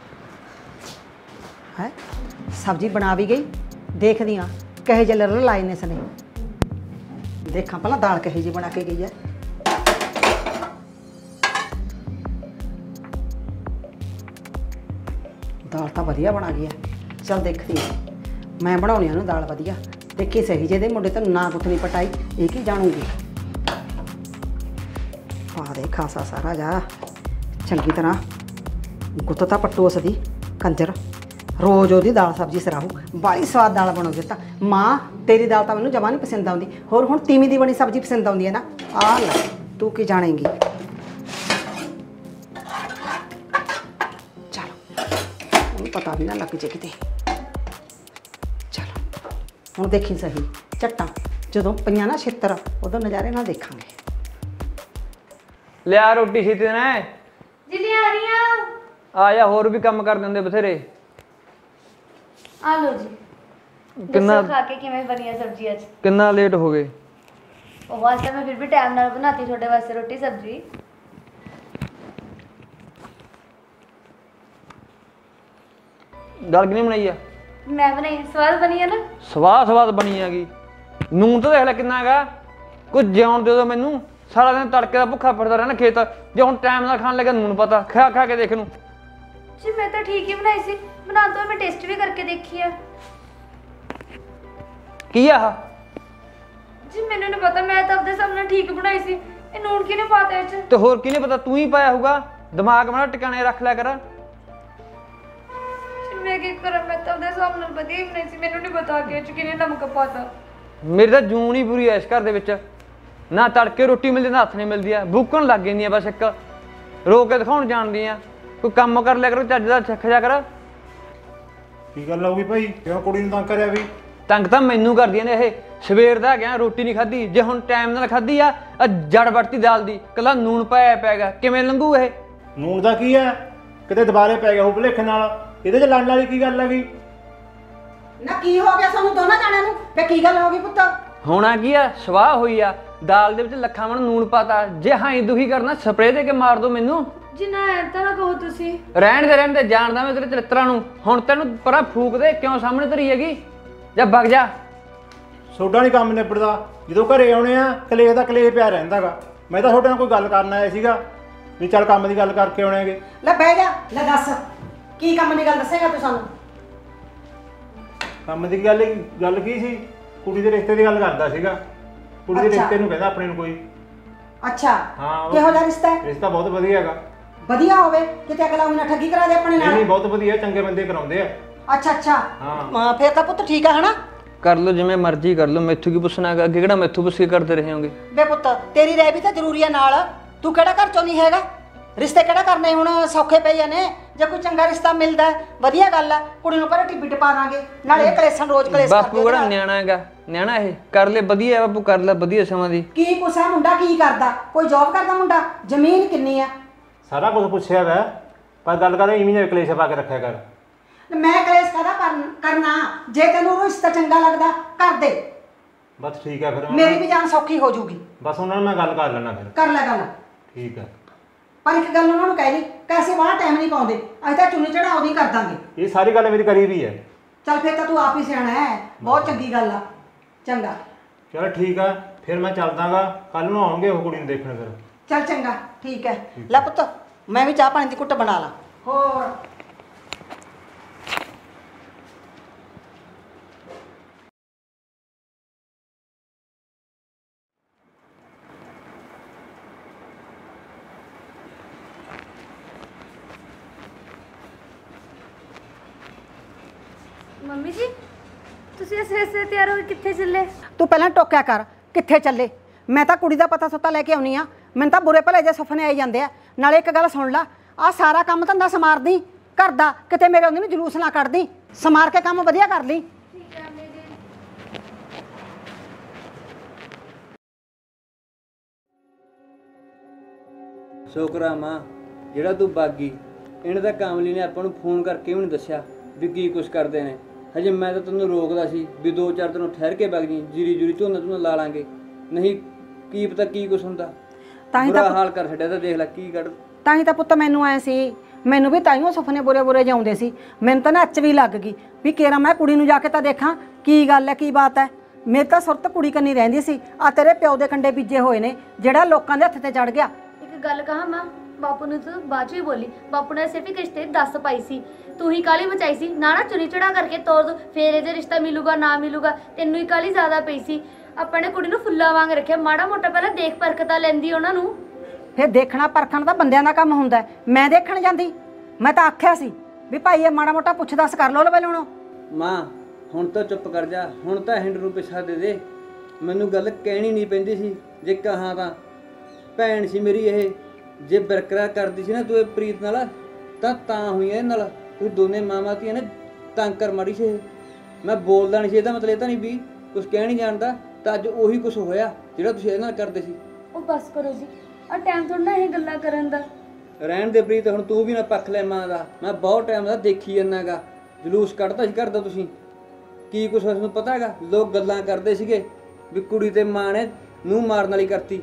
Speaker 1: है सब्जी बना भी गई, देखदी हाँ कहे जे लर लाए ने सने। देखा पहला दाल कहे जी बना के गई है। दाल तो वधिया बना गई है। चल देखती हाँ मैं बनाउणी उन्हें दाल वधिया, देखी सही जे मुंडे तो ना गुथनी पटाई एक ही जानूगी। पा दे खासा सारा जा चंगी तरह गुत्ता पट्टू उसदी कंजर, रोज़ ਉਹਦੀ दाल सब्जी सराहू, बड़ी स्वाद दाल बना देता। माँ तेरी दाल तो मैनू जमा नहीं पसंद आती, होर हुण तीवी दी बनी सब्जी पसंद आती है ना। आ ले तू की जानेगी। चलो पता भी ना लग जे किते। चलो हुण देखी सही झट्टां जदों पईयां ना छित्तर उदों नज़ारे नाल देखांगे।
Speaker 5: लिया रोटी छीती ने
Speaker 4: जी ले आ रही हूं।
Speaker 5: आ जा, होर भी काम कर देंदे बथेरे।
Speaker 4: आ लो जी।
Speaker 5: कितना
Speaker 4: खा के किवें बनी है सब्जी आज?
Speaker 5: कितना लेट हो गए?
Speaker 4: ਉਹ ਵਾਸਤੇ ਮੈਂ ਫਿਰ ਵੀ ਟਾਈਮ ਨਾਲ ਬਣਾਤੀ ਤੁਹਾਡੇ ਵਾਸਤੇ ਰੋਟੀ ਸਬਜ਼ੀ।
Speaker 5: दाल किने बनाई है?
Speaker 4: ਮੈਂ ਬਣਾਈ, ਸਵਾਦ ਬਣੀ ਹੈ ਨਾ?
Speaker 5: ਸਵਾਦ ਬਣੀ ਹੈਗੀ। ਨੂਨ ਤਾਂ ਦੇਖ ਲੈ ਕਿੰਨਾ ਹੈਗਾ, ਕੁਝ ਜਿਉਣ ਦੇ ਦੋ ਮੈਨੂੰ। ਸਾਰਾ ਦਿਨ ਤੜਕੇ ਦਾ ਭੁੱਖਾ ਫਿਰਦਾ ਰਹਿਣਾ ਖੇਤ, ਜੇ ਹੁਣ ਟਾਈਮ ਨਾਲ ਖਾਣ ਲੱਗਾ ਨੂਨ ਪਤਾ ਖਾ ਖਾ ਕੇ ਦੇਖ ਨੂੰ।
Speaker 4: ਜੀ ਮੈਂ ਤਾਂ ਠੀਕ ਹੀ ਬਣਾਈ ਸੀ, ਬਣਾ ਦੋ ਮੈਂ ਟੇਸਟ ਵੀ ਕਰਕੇ ਦੇਖੀ ਆ।
Speaker 5: ਕੀ ਆ
Speaker 4: ਜੀ ਮੈਨੂੰ ਨਹੀਂ ਪਤਾ, ਮੈਂ ਤਾਂ ਆਪਦੇ ਸਾਹਮਣੇ ਠੀਕ ਬਣਾਈ ਸੀ। ਇਹ ਨੂਣ ਕਿਹਨੇ ਪਾਤਾ ਇਹ ਚ?
Speaker 5: ਤੇ ਹੋਰ ਕਿਹਨੇ ਪਤਾ, ਤੂੰ ਹੀ ਪਾਇਆ ਹੋਊਗਾ। ਦਿਮਾਗ ਮਾੜਾ ਟਿਕਾਣੇ ਰੱਖ ਲਿਆ ਕਰ।
Speaker 4: ਜੀ ਮੈਂ ਕੀ ਕਰਾਂ, ਮੈਂ ਤਾਂ ਆਪਦੇ ਸਾਹਮਣੇ ਵਧੀਆ ਹੀ ਬਣਾਈ ਸੀ, ਮੈਨੂੰ ਨਹੀਂ ਪਤਾ ਕਿ ਇਹ ਚ ਕਿਹਨੇ ਨਮਕ ਪਾਤਾ।
Speaker 5: ਮੇਰੀ ਤਾਂ ਜੂਨ ਹੀ ਪੂਰੀ ਐ ਇਸ ਘਰ ਦੇ ਵਿੱਚ, ਨਾ ਤੜਕੇ ਰੋਟੀ ਮਿਲਦੀ ਨਾ ਹੱਥ ਨਹੀਂ ਮਿਲਦੀ ਆ, ਭੁੱਖਣ ਲੱਗ ਜਾਂਦੀ ਆ ਬਸ। ਇੱਕ ਰੋ ਕੇ ਦਿਖਾਉਣ ਜਾਣਦੀ ਆ, ਕੋਈ ਕੰਮ ਕਰ ਲਿਆ ਕਰੋ ਚੱਜ ਦਾ, ਸਿੱਖ ਜਾ ਕਰ।
Speaker 2: ਕੀ ਗੱਲ ਹੋਊਗੀ ਭਾਈ, ਕਿਉਂ ਕੁੜੀ ਨੂੰ ਤੰਗ ਕਰਿਆ ਵੀ?
Speaker 5: ਤੰਗ ਤਾਂ ਮੈਨੂੰ ਕਰਦੀਆਂ ਨੇ ਇਹ। ਸਵੇਰ ਦਾ ਗਿਆ ਰੋਟੀ ਨਹੀਂ ਖਾਧੀ, ਜੇ ਹੁਣ ਟਾਈਮ ਨਾਲ ਖਾਧੀ ਆ ਜੜ ਵੜਤੀ ਦਾਲ ਦੀ, ਕੱਲਾ ਨੂਣ ਪਾਇਆ ਪੈਗਾ, ਕਿਵੇਂ ਲੰਘੂ ਇਹ?
Speaker 2: ਨੂਣ ਦਾ ਕੀ ਹੈ, ਕਿਤੇ ਦੁਬਾਰੇ ਪੈ ਗਿਆ ਉਹ ਭੁਲੇਖੇ ਨਾਲ। ਇਹਦੇ ਚ ਲੜਨ ਵਾਲੀ ਕੀ ਗੱਲ ਹੈਗੀ?
Speaker 1: ਨਾ ਕੀ ਹੋ ਗਿਆ ਸਾਨੂੰ ਦੋਨਾਂ ਜਾਣਿਆਂ ਨੂੰ? ਵੇ ਕੀ ਗੱਲ ਹੋ ਗਈ ਪੁੱਤ?
Speaker 5: ਹੋਣਾ ਕੀ ਆ, ਸਵਾਹ ਹੋਈ ਆ। ਦਾਲ ਦੇ ਵਿੱਚ ਲੱਖਾਂ ਮਣ ਨੂਣ ਪਾਤਾ, ਜੇ ਹਾਂ ਦੁਖੀ ਕਰਨਾ ਸਪਰੇਅ ਦੇ ਕੇ ਮਾਰ ਦੋ ਮੈਨੂੰ।
Speaker 4: ਜੀ ਨਾ ਐ ਤਾਂ ਨਾ ਕਹੋ ਤੁਸੀਂ।
Speaker 5: ਰਹਿਣ ਦੇ ਜਾਣਦਾ ਮੈਂ ਤੇਰੇ ਚਰਿੱਤਰਾਂ ਨੂੰ। ਹੁਣ ਤੈਨੂੰ ਪਰਾਂ ਫੂਕ ਦੇ, ਕਿਉਂ ਸਾਹਮਣੇ ਧਰੀ ਹੈਗੀ? ਜਾਂ ਵਗ ਜਾ।
Speaker 2: ਸੋਡਾ ਨਹੀਂ ਕੰਮ ਨਿਬੜਦਾ, ਜਦੋਂ ਘਰੇ ਆਉਣੇ ਆ ਕਲੇਸ਼ ਦਾ ਕਲੇਸ਼ ਪਿਆ ਰਹਿੰਦਾਗਾ। ਮੈਂ ਤਾਂ ਤੁਹਾਡੇ ਨਾਲ ਕੋਈ ਗੱਲ ਕਰਨ ਆਇਆ ਸੀਗਾ ਵੀ ਚੱਲ ਕੰਮ ਦੀ ਗੱਲ ਕਰਕੇ ਆਉਣੇਗੇ।
Speaker 1: ਲੈ ਬਹਿ ਜਾ, ਲੈ ਦੱਸ ਕੀ ਕੰਮ ਦੀ ਗੱਲ ਦੱਸੇਗਾ ਤੂੰ ਸਾਨੂੰ?
Speaker 2: ਕੰਮ ਦੀ ਗੱਲ ਕੀ ਸੀ? ਕੁੜੀ ਦੇ ਰਿਸ਼ਤੇ ਦੀ ਗੱਲ ਕਰਦਾ ਸੀਗਾ। ਕੁੜੀ ਦੇ ਰਿਸ਼ਤੇ ਨੂੰ ਕਹਿੰਦਾ ਆਪਣੇ ਨੂੰ ਕੋਈ।
Speaker 1: ਅੱਛਾ
Speaker 2: ਹਾਂ,
Speaker 1: ਕਿਹੋ ਜਿਹਾ ਰਿਸ਼ਤਾ ਹੈ?
Speaker 2: ਰਿਸ਼ਤਾ ਬਹੁਤ ਵਧੀਆ ਹੈਗਾ।
Speaker 1: ਵਧੀਆ ਹੋਵੇ, ਕਿਤੇ ਅਗਲਾ ਉਹਨਾਂ ਠੱਗੀ ਕਰਾ ਦੇ ਆਪਣੇ ਨਾਲ।
Speaker 2: ਨਹੀਂ ਬਹੁਤ ਵਧੀਆ, ਚੰਗੇ ਬੰਦੇ ਕਰਾਉਂਦੇ ਆ।
Speaker 1: ਅੱਛਾ
Speaker 2: ਹਾਂ
Speaker 1: ਫੇਰ ਤਾਂ ਪੁੱਤ ਠੀਕ ਆ ਹਨਾ?
Speaker 5: ਕਰ ਲਓ ਜਿਵੇਂ ਮਰਜ਼ੀ ਕਰ ਲਓ, ਮੈਥੋਂ ਕੀ ਪੁੱਛਣਾ ਹੈਗਾ? ਅੱਗੇ ਕਿਹੜਾ ਮੈਥੋਂ ਪੁੱਛ ਕੇ ਕਰਦੇ ਰਹੇ ਹੋਗੇ?
Speaker 1: ਵੇ ਪੁੱਤ ਤੇਰੀ ਰਹਿ ਵੀ ਤਾਂ ਜ਼ਰੂਰੀ ਆ ਨਾਲ। ਤੂੰ ਕਿਹੜਾ ਘਰ ਚੋਂ ਨਹੀਂ ਹੈਗਾ? ਰਿਸ਼ਤੇ ਕਿਹੜਾ ਕਰਨੇ ਹੁਣ ਸੌਖੇ ਪਏ ਨੇ। ਜੇ ਕੋਈ ਚੰਗਾ ਰਿਸ਼ਤਾ ਮਿਲਦਾ ਵਧੀਆ ਗੱਲ ਆ, ਕੁੜੀ ਨੂੰ ਘਰੇ ਟਿੱਬੀ ਟਪਾ ਦਾਂਗੇ, ਨਾਲੇ ਇਹ ਕਲੇਸ਼ਣ ਰੋਜ਼ ਕਲੇਸ਼ ਕਰਦੇ।
Speaker 5: ਬਾਪੂ ਕਿਹੜਾ ਨਿਆਣਾ ਹੈਗਾ? ਨਿਆਣਾ ਇਹ ਕਰ ਲੈ ਵਧੀਆ ਬਾਪੂ, ਕਰ ਲੈ ਵਧੀਆ ਸਮਾਂ ਦੀ।
Speaker 1: ਕੀ ਪੁੱਛਾ ਮੁੰਡਾ ਕੀ ਕਰਦਾ? ਕੋਈ ਜੌਬ ਕਰਦਾ ਮੁੰਡਾ? ਜ਼ਮੀਨ ਕਿੰਨੀ ਆ?
Speaker 2: ਸਾਰਾ ਕੁਝ ਪੁੱਛਿਆ ਵਾ, ਪਰ ਗੱਲ ਕਰ ਇਵੇਂ ਜਿਹਾ ਕਲੇਸ਼ ਪਾ ਕੇ ਰੱਖਿਆ ਕਰ।
Speaker 1: ਮੈਂ ਕਲੇਸ਼ ਕਾਹਦਾ ਕਰਨਾ? ਜੇ ਤੈਨੂੰ ਰਿਸ਼ਤਾ ਚੰਗਾ ਲੱਗਦਾ ਕਰ ਦੇ।
Speaker 2: ਬਸ ਠੀਕ ਹੈ ਫਿਰ
Speaker 1: ਮੇਰੀ ਵੀ ਜਾਨ ਸੌਖੀ ਹੋ ਜਾਊਗੀ।
Speaker 2: ਬਸ ਉਹਨਾਂ ਨਾਲ ਮੈਂ ਗੱਲ ਕਰ ਲੈਣਾ ਫਿਰ।
Speaker 1: ਕਰ ਲੈ ਗੱਲ।
Speaker 2: ਠੀਕ ਹੈ,
Speaker 1: ਪਰ ਇੱਕ ਗੱਲ ਉਹਨਾਂ ਨੂੰ ਕਹਿ ਦੀ, ਕੈਸੇ ਬਾਹਰ ਟਾਈਮ ਨਹੀਂ ਪਾਉਂਦੇ, ਅਸੀਂ ਤਾਂ ਚੁੰਨੀ ਚੜਾਓ ਨਹੀਂ ਕਰ ਦਾਂਗੇ।
Speaker 2: ਇਹ ਸਾਰੀ ਗੱਲ ਮੇਰੀ ਕਰੀ ਵੀ ਹੈ।
Speaker 1: ਚੱਲ ਫਿਰ ਤਾਂ ਤੂੰ ਆਪ ਹੀ ਸਿਆਣਾ ਹੈ, ਬਹੁਤ ਚੰਗੀ ਗੱਲ ਆ। ਚੰਗਾ
Speaker 2: ਚਲ ਠੀਕ ਆ, ਫਿਰ ਮੈਂ ਚੱਲਦਾਗਾ। ਕੱਲ ਨੂੰ ਆਉਣਗੇ ਉਹ ਕੁੜੀ ਨੂੰ ਦੇਖਣ ਫਿਰ।
Speaker 1: ਚੱਲ ਚੰਗਾ ਠੀਕ ਹੈ। ਲੈ ਪੁੱਤ ਮੈਂ ਵੀ ਚਾਹ ਪਾਣੀ ਦੀ ਘੁੱਟ ਬਣਾ ਲਾ। ਹੋਰ
Speaker 4: ਮੰਮੀ ਜੀ ਤੁਸੀਂ ਐਸੇ ਤਿਆਰ ਹੋ ਕੇ ਕਿੱਥੇ ਚੱਲੇ?
Speaker 1: ਤੂੰ ਪਹਿਲਾਂ ਟੋਕਿਆ ਕਰ, ਕਿੱਥੇ ਚੱਲੇ? ਮੈਂ ਤਾਂ ਕੁੜੀ ਦਾ ਪਤਾ ਸੁੱਤਾ ਲੈ ਕੇ ਆਉਣੀ ਆ। ਮੈਨੂੰ ਤਾਂ ਬੁਰੇ ਭਲੇ ਜਿਹੇ ਸੁਪਨੇ ਆਈ ਜਾਂਦੇ ਆ। ਨਾਲੇ ਇੱਕ ਗੱਲ ਸੁਣ ਲਾ, ਆਹ ਸਾਰਾ ਕੰਮ ਧੰਦਾ ਸਮਾਰਦੀ ਘਰ ਦਾ, ਕਿਤੇ ਮੇਰੇ ਉਹਦੇ ਨੂੰ ਜਲੂਸ ਨਾ ਕੱਢਦੀ। ਸਮਾਰ ਕੇ ਕੰਮ ਵਧੀਆ ਕਰ ਲਈ।
Speaker 4: ਠੀਕ ਹੈ ਅੰਮੀ ਜੀ।
Speaker 5: ਸ਼ੁਕਰਾ ਮਾਂ ਜਿਹੜਾ ਤੂੰ ਬਾਗੀ। ਇਹਨੇ ਤਾਂ ਕਾਮਲੀ ਨੇ ਆਪਾਂ ਨੂੰ ਫੋਨ ਕਰਕੇ ਵੀ ਨਹੀਂ ਦੱਸਿਆ ਵੀ ਕੀ ਕੁਛ ਕਰਦੇ ਨੇ। ਹਜੇ ਮੈਂ ਤਾਂ ਤੈਨੂੰ ਰੋਕਦਾ ਸੀ ਵੀ 2-4 ਦਿਨ ਠਹਿਰ ਕੇ ਵਗ ਜੀ, ਜੀਰੀ ਝੋਨਾ ਲਾ ਲਾਂਗੇ, ਨਹੀਂ ਕੀ ਪਤਾ ਕੀ ਕੁਛ ਹੁੰਦਾ।
Speaker 1: ਤਾਂ ਹੀ
Speaker 5: ਬੁਰਾ
Speaker 1: ਤਾਂ
Speaker 5: ਹਾਲ ਕਰ ਛੱਡਿਆ ਤਾਂ ਦੇਖ ਲੈ ਕੀ ਕੱਢ।
Speaker 1: ਤਾਂ ਹੀ ਤਾਂ ਪੁੱਤ ਮੈਨੂੰ ਆਏ ਸੀ, ਮੈਨੂੰ ਵੀ ਤਾਈਓ ਸੁਪਨੇ ਬੁਰੇ ਜਾਉਂਦੇ ਸੀ। ਮੈਨੂੰ ਤਾਂ ਨਾ ਅੱਚ ਵੀ ਲੱਗ ਗਈ ਵੀ ਕੇਰਾ ਮੈਂ ਕੁੜੀ ਨੂੰ ਜਾ ਕੇ ਤਾਂ ਦੇਖਾਂ ਕੀ ਗੱਲ ਹੈ ਕੀ ਬਾਤ ਹੈ। ਮੇਰੇ ਤਾਂ ਸੁਰਤ ਕੁੜੀ ਕੰਨੀ ਰਹਿੰਦੀ ਸੀ। ਆ ਤੇਰੇ ਪਿਓ ਦੇ ਕੰਡੇ ਬੀਜੇ ਹੋਏ ਨੇ ਜਿਹੜਾ ਲੋਕਾਂ ਦੇ ਹੱਥ ਤੇ ਚੜ ਗਿਆ।
Speaker 4: ਇੱਕ ਗੱਲ ਕਹਾਂ ਮਾਂ, ਬਾਪੂ ਨੂੰ ਤੂੰ ਬਾਅਦ ਚ ਹੀ ਬੋਲੀ। ਬਾਪੂ ਨੇ ਸਿਰਫ ਇੱਕ ਰਿਸ਼ਤੇ ਦੀ ਦੱਸ ਪਾਈ ਸੀ, ਤੂੰ ਹੀ ਕਾਲੀ ਮਚਾਈ ਸੀ ਨਾ ਚੁਣੀ ਚੜਾ ਕਰਕੇ ਤੋੜ ਦੋ, ਫੇਰ ਇਹਦੇ ਰਿਸ਼ਤਾ ਮਿਲੂਗਾ ਨਾ ਮਿਲੂਗਾ, ਤੈਨੂੰ ਹੀ ਕਾਲੀ ਜ਼ਿਆਦਾ ਪਈ ਸੀ। ਆਪਾਂ ਨੇ ਕੁੜੀ ਨੂੰ ਫੁੱਲਾਂ ਵਾਂਗ ਰੱਖਿਆ, ਮਾੜਾ ਮੋਟਾ ਪਹਿਲਾਂ ਦੇਖ ਪਰਖ ਤਾਂ ਲੈਂਦੀ ਉਹਨਾਂ ਨੂੰ।
Speaker 1: ਫਿਰ ਦੇਖਣਾ ਪਰਖਣ ਤਾਂ ਬੰਦਿਆਂ ਦਾ ਕੰਮ ਹੁੰਦਾ ਹੈ, ਮੈਂ ਦੇਖਣ ਜਾਂਦੀ? ਮੈਂ ਤਾਂ ਆਖਿਆ ਸੀ ਵੀ ਭਾਈ ਇਹ ਮਾੜਾ ਮੋਟਾ ਪੁੱਛ ਦੱਸ ਕਰ ਲੋ ਲਵਲੋਂ।
Speaker 5: ਮਾਂ ਹੁਣ ਤਾਂ ਚੁੱਪ ਕਰ ਜਾ, ਹੁਣ ਤਾਂ ਹਿੰਡ ਨੂੰ ਪਿਛਾ ਦੇ ਦੇ। ਮੈਨੂੰ ਗੱਲ ਕਹਿਣੀ ਨਹੀਂ ਪੈਂਦੀ ਸੀ, ਜੇ ਕਹਾਂ ਤਾਂ ਭੈਣ ਸੀ ਮੇਰੀ ਇਹ। ਜੇ ਬਰਕਰਾਰ ਕਰਦੀ ਸੀ ਨਾ ਤੂੰ ਇਹ ਪ੍ਰੀਤ ਨਾਲ ਤਾਂ ਹੋਈ ਇਹ ਨਾਲ। ਤੂੰ ਦੋਨੇ ਮਾਵਾਂ ਧੀਆਂ ਨੇ ਤੰਗ ਕਰ ਮਾਰੀ ਸੀ। ਮੈਂ ਬੋਲਦਾ ਨਹੀਂ ਸੀ, ਇਹਦਾ ਮਤਲਬ ਇਹ ਤਾਂ ਨਹੀਂ ਵੀ ਕੁਝ ਕਹਿ ਨਹੀਂ ਜਾਣਦਾ। ਤਾਂ ਅੱਜ ਉਹੀ ਕੁਝ ਹੋਇਆ ਜਿਹੜਾ ਤੁਸੀਂ ਇਹਦੇ ਨਾਲ ਕਰਦੇ ਸੀ।
Speaker 4: ਉਹ ਬਸ ਕਰੋ ਜੀ, ਆ ਟਾਈਮ ਥੋੜਾ ਨਾ ਇਹ ਗੱਲਾਂ ਕਰਨ ਦਾ।
Speaker 5: ਰਹਿਣ ਦੇ ਪ੍ਰੀਤ, ਹੁਣ ਤੂੰ ਵੀ ਨਾ ਪੱਖ ਲੈ ਮਾਂ ਦਾ। ਮੈਂ ਬਹੁਤ ਟਾਈਮ ਦਾ ਦੇਖੀ ਜਾਂਦਾਗਾ, ਜਲੂਸ ਕੱਢਦਾ ਸੀ ਘਰ ਦਾ ਤੁਸੀਂ। ਕੀ ਕੁਛ ਤੁਹਾਨੂੰ ਪਤਾ ਹੈਗਾ? ਲੋਕ ਗੱਲਾਂ ਕਰਦੇ ਸੀਗੇ ਵੀ ਕੁੜੀ ਤੇ ਮਾਂ ਨੇ ਨੂੰ ਮਾਰਨ ਵਾਲੀ ਕਰਤੀ।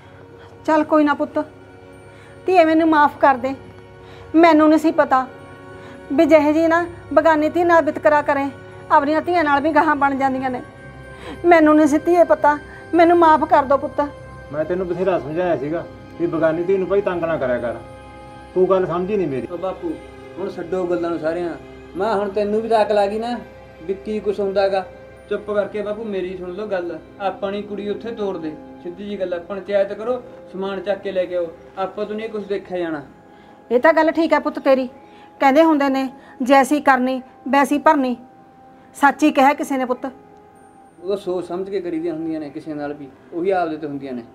Speaker 1: ਚੱਲ ਕੋਈ ਨਾ ਪੁੱਤ, ਧੀਏ ਮੈਨੂੰ ਮਾਫ ਕਰ ਦੇ। ਮੈਨੂੰ ਨਹੀਂ ਸੀ ਪਤਾ ਵੀ ਜਿਹੇ ਜੀ ਨਾ ਬਗਾਨੀ ਧੀ ਨਾਲ ਵਿਤਕਰਾ ਕਰੇ ਆਪਣੀਆਂ ਧੀਆਂ ਨਾਲ ਵੀ ਗਾਹਾਂ ਬਣ ਜਾਂਦੀਆਂ ਨੇ। ਮੈਨੂੰ ਨਹੀਂ ਸੀ ਧੀਏ ਪਤਾ, ਮੈਨੂੰ ਮਾਫ ਕਰ ਦੋ ਪੁੱਤ।
Speaker 2: ਮੈਂ ਤੈਨੂੰ ਬਥੇਰਾ ਸਮਝਾਇਆ ਸੀਗਾ ਵੀ ਬਗਾਨੀ ਧੀ ਨੂੰ ਭਾਈ ਤੰਗ ਨਾ ਕਰਿਆ ਕਰ, ਤੂੰ ਗੱਲ ਸਮਝੀ ਨਹੀਂ ਮੇਰੀ।
Speaker 5: ਓ ਬਾਪੂ ਹੁਣ ਛੱਡੋ ਗੱਲਾਂ ਨੂੰ ਸਾਰਿਆਂ। ਮਾਂ ਹੁਣ ਤੈਨੂੰ ਵੀ ਤਾਂ ਅਕਲ ਆ ਗਈ ਨਾ ਵੀ ਕੀ ਕੁਛ ਹੁੰਦਾਗਾ। ਚੁੱਪ ਕਰਕੇ ਬਾਪੂ ਮੇਰੀ ਸੁਣ ਲਓ ਗੱਲ। ਆਪਣੀ ਕੁੜੀ ਉੱਥੇ ਤੋੜ ਦੇ, ਸਿੱਧੀ ਜੀ ਗੱਲ। ਪੰਚਾਇਤ ਕਰੋ, ਸਮਾਨ ਚੱਕ ਕੇ ਲੈ ਕੇ ਆਓ, ਆਪਾਂ ਤੋਂ ਨਹੀਂ ਕੁਛ ਦੇਖਿਆ ਜਾਣਾ।
Speaker 1: ਇਹ ਤਾਂ ਗੱਲ ਠੀਕ ਹੈ ਪੁੱਤ ਤੇਰੀ। ਕਹਿੰਦੇ ਹੁੰਦੇ ਨੇ ਜੈਸੀ ਕਰਨੀ ਵੈਸੀ ਭਰਨੀ। ਸੱਚ ਹੀ ਕਿਹਾ ਕਿਸੇ ਨੇ ਪੁੱਤ।
Speaker 5: ਉਹ ਸੋਚ ਸਮਝ ਕੇ ਕਰੀਦੀਆਂ ਹੁੰਦੀਆਂ ਨੇ ਕਿਸੇ ਨਾਲ ਵੀ, ਉਹੀ ਆਪਦੇ ਤੇ ਹੁੰਦੀਆਂ ਨੇ।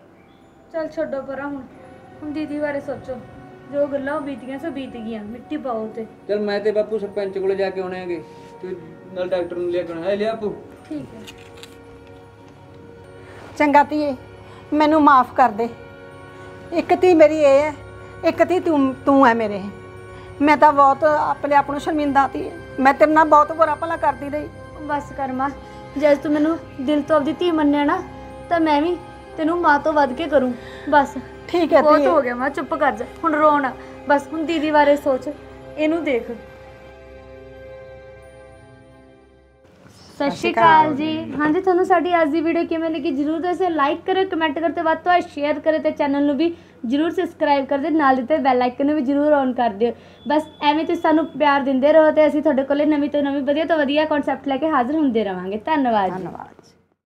Speaker 4: ਚੱਲ ਛੱਡੋ ਪਰਾਂ ਹੁਣ ਦੀਦੀ ਬਾਰੇ ਸੋਚੋ। ਜੋ ਗੱਲਾਂ ਉਹ ਬੀਤੀਆਂ ਸੋ ਬੀਤ ਗਈਆਂ, ਮਿੱਟੀ ਪਾਓ ਤੇ।
Speaker 5: ਚਲ ਮੈਂ ਤੇ ਬਾਪੂ ਸਰਪੰਚ ਕੋਲੇ ਜਾ ਕੇ ਆਉਣੇ ਆਗੇ, ਤੇ ਨਾਲ ਡਾਕਟਰ ਨੂੰ ਲਿਆ ਕੇ ਆਉਣਾ ਹੈ। ਲਿਆ ਬਾਪੂ।
Speaker 4: ਠੀਕ ਹੈ।
Speaker 1: ਚੰਗਾ ਧੀਏ, ਮੈਨੂੰ ਮਾਫ ਕਰ ਦੇ। ਇੱਕ ਧੀ ਮੇਰੀ ਇਹ ਹੈ, ਇੱਕ ਧੀ ਤੂੰ ਹੈ ਮੇਰੇ। ਮੈਂ ਤਾਂ ਬਹੁਤ ਆਪਣੇ ਆਪ ਨੂੰ ਸ਼ਰਮਿੰਦਾ ਧੀ। ਮੈਂ ਤੇਰੇ ਨਾਲ ਬਹੁਤ ਬੁਰਾ ਭਲਾ ਕਰਦੀ ਰਹੀ।
Speaker 4: ਬਸ ਕਰ ਮਾਂ, ਜੇ ਤੂੰ ਮੈਨੂੰ ਦਿਲ ਤੋਂ ਆਪਦੀ ਧੀ ਮੰਨਿਆ ਨਾ, ਤਾਂ ਮੈਂ ਵੀ ਤੈਨੂੰ ਮਾਂ ਤੋਂ ਵੱਧ ਕੇ ਕਰੂੰ। ਬਸ
Speaker 1: ਠੀਕ ਹੈ
Speaker 4: ਬਹੁਤ
Speaker 1: ਧੀਏ।
Speaker 4: ਹੋ ਗਿਆ ਮਾਂ, ਚੁੱਪ ਕਰ ਜਾ ਹੁਣ, ਰੋਣਾ ਬਸ। ਹੁਣ ਦੀਦੀ ਬਾਰੇ ਸੋਚ, ਇਹਨੂੰ ਦੇਖ। ਸਤਿ ਸ਼੍ਰੀ ਅਕਾਲ ਜੀ। ਹਾਂਜੀ, ਤੁਹਾਨੂੰ ਸਾਡੀ ਅੱਜ ਦੀ ਵੀਡੀਓ ਕਿਵੇਂ ਲੱਗੀ ਜਰੂਰ ਦੱਸਿਓ। ਲਾਈਕ ਕਰਿਓ, ਕਮੈਂਟ ਕਰੋ ਤੇ ਵੱਧ ਤੋਂ ਵੱਧ ਸ਼ੇਅਰ ਕਰਿਓ ਤੇ ਚੈਨਲ ਨੂੰ ਵੀ ਜਰੂਰ ਸਬਸਕ੍ਰਾਈਬ ਕਰ ਦਿਓ। ਨਾਲ ਦਿੱਤੇ ਬੈਲ ਆਈਕਨ ਨੂੰ ਵੀ ਜਰੂਰ ਔਨ ਕਰ ਦਿਓ। ਬਸ ਐਵੇਂ ਤੁਸੀਂ ਸਾਨੂੰ ਪਿਆਰ ਦਿੰਦੇ ਰਹੋ ਤੇ ਅਸੀਂ ਤੁਹਾਡੇ ਕੋਲੇ ਨਵੀਂ ਤੋਂ ਨਵੀਂ ਵਧੀਆ ਤੋਂ ਵਧੀਆ ਕਨਸੈਪਟ ਲੈ ਕੇ ਹਾਜ਼ਰ ਹੁੰਦੇ ਰਵਾਂਗੇ। ਧੰਨਵਾਦ।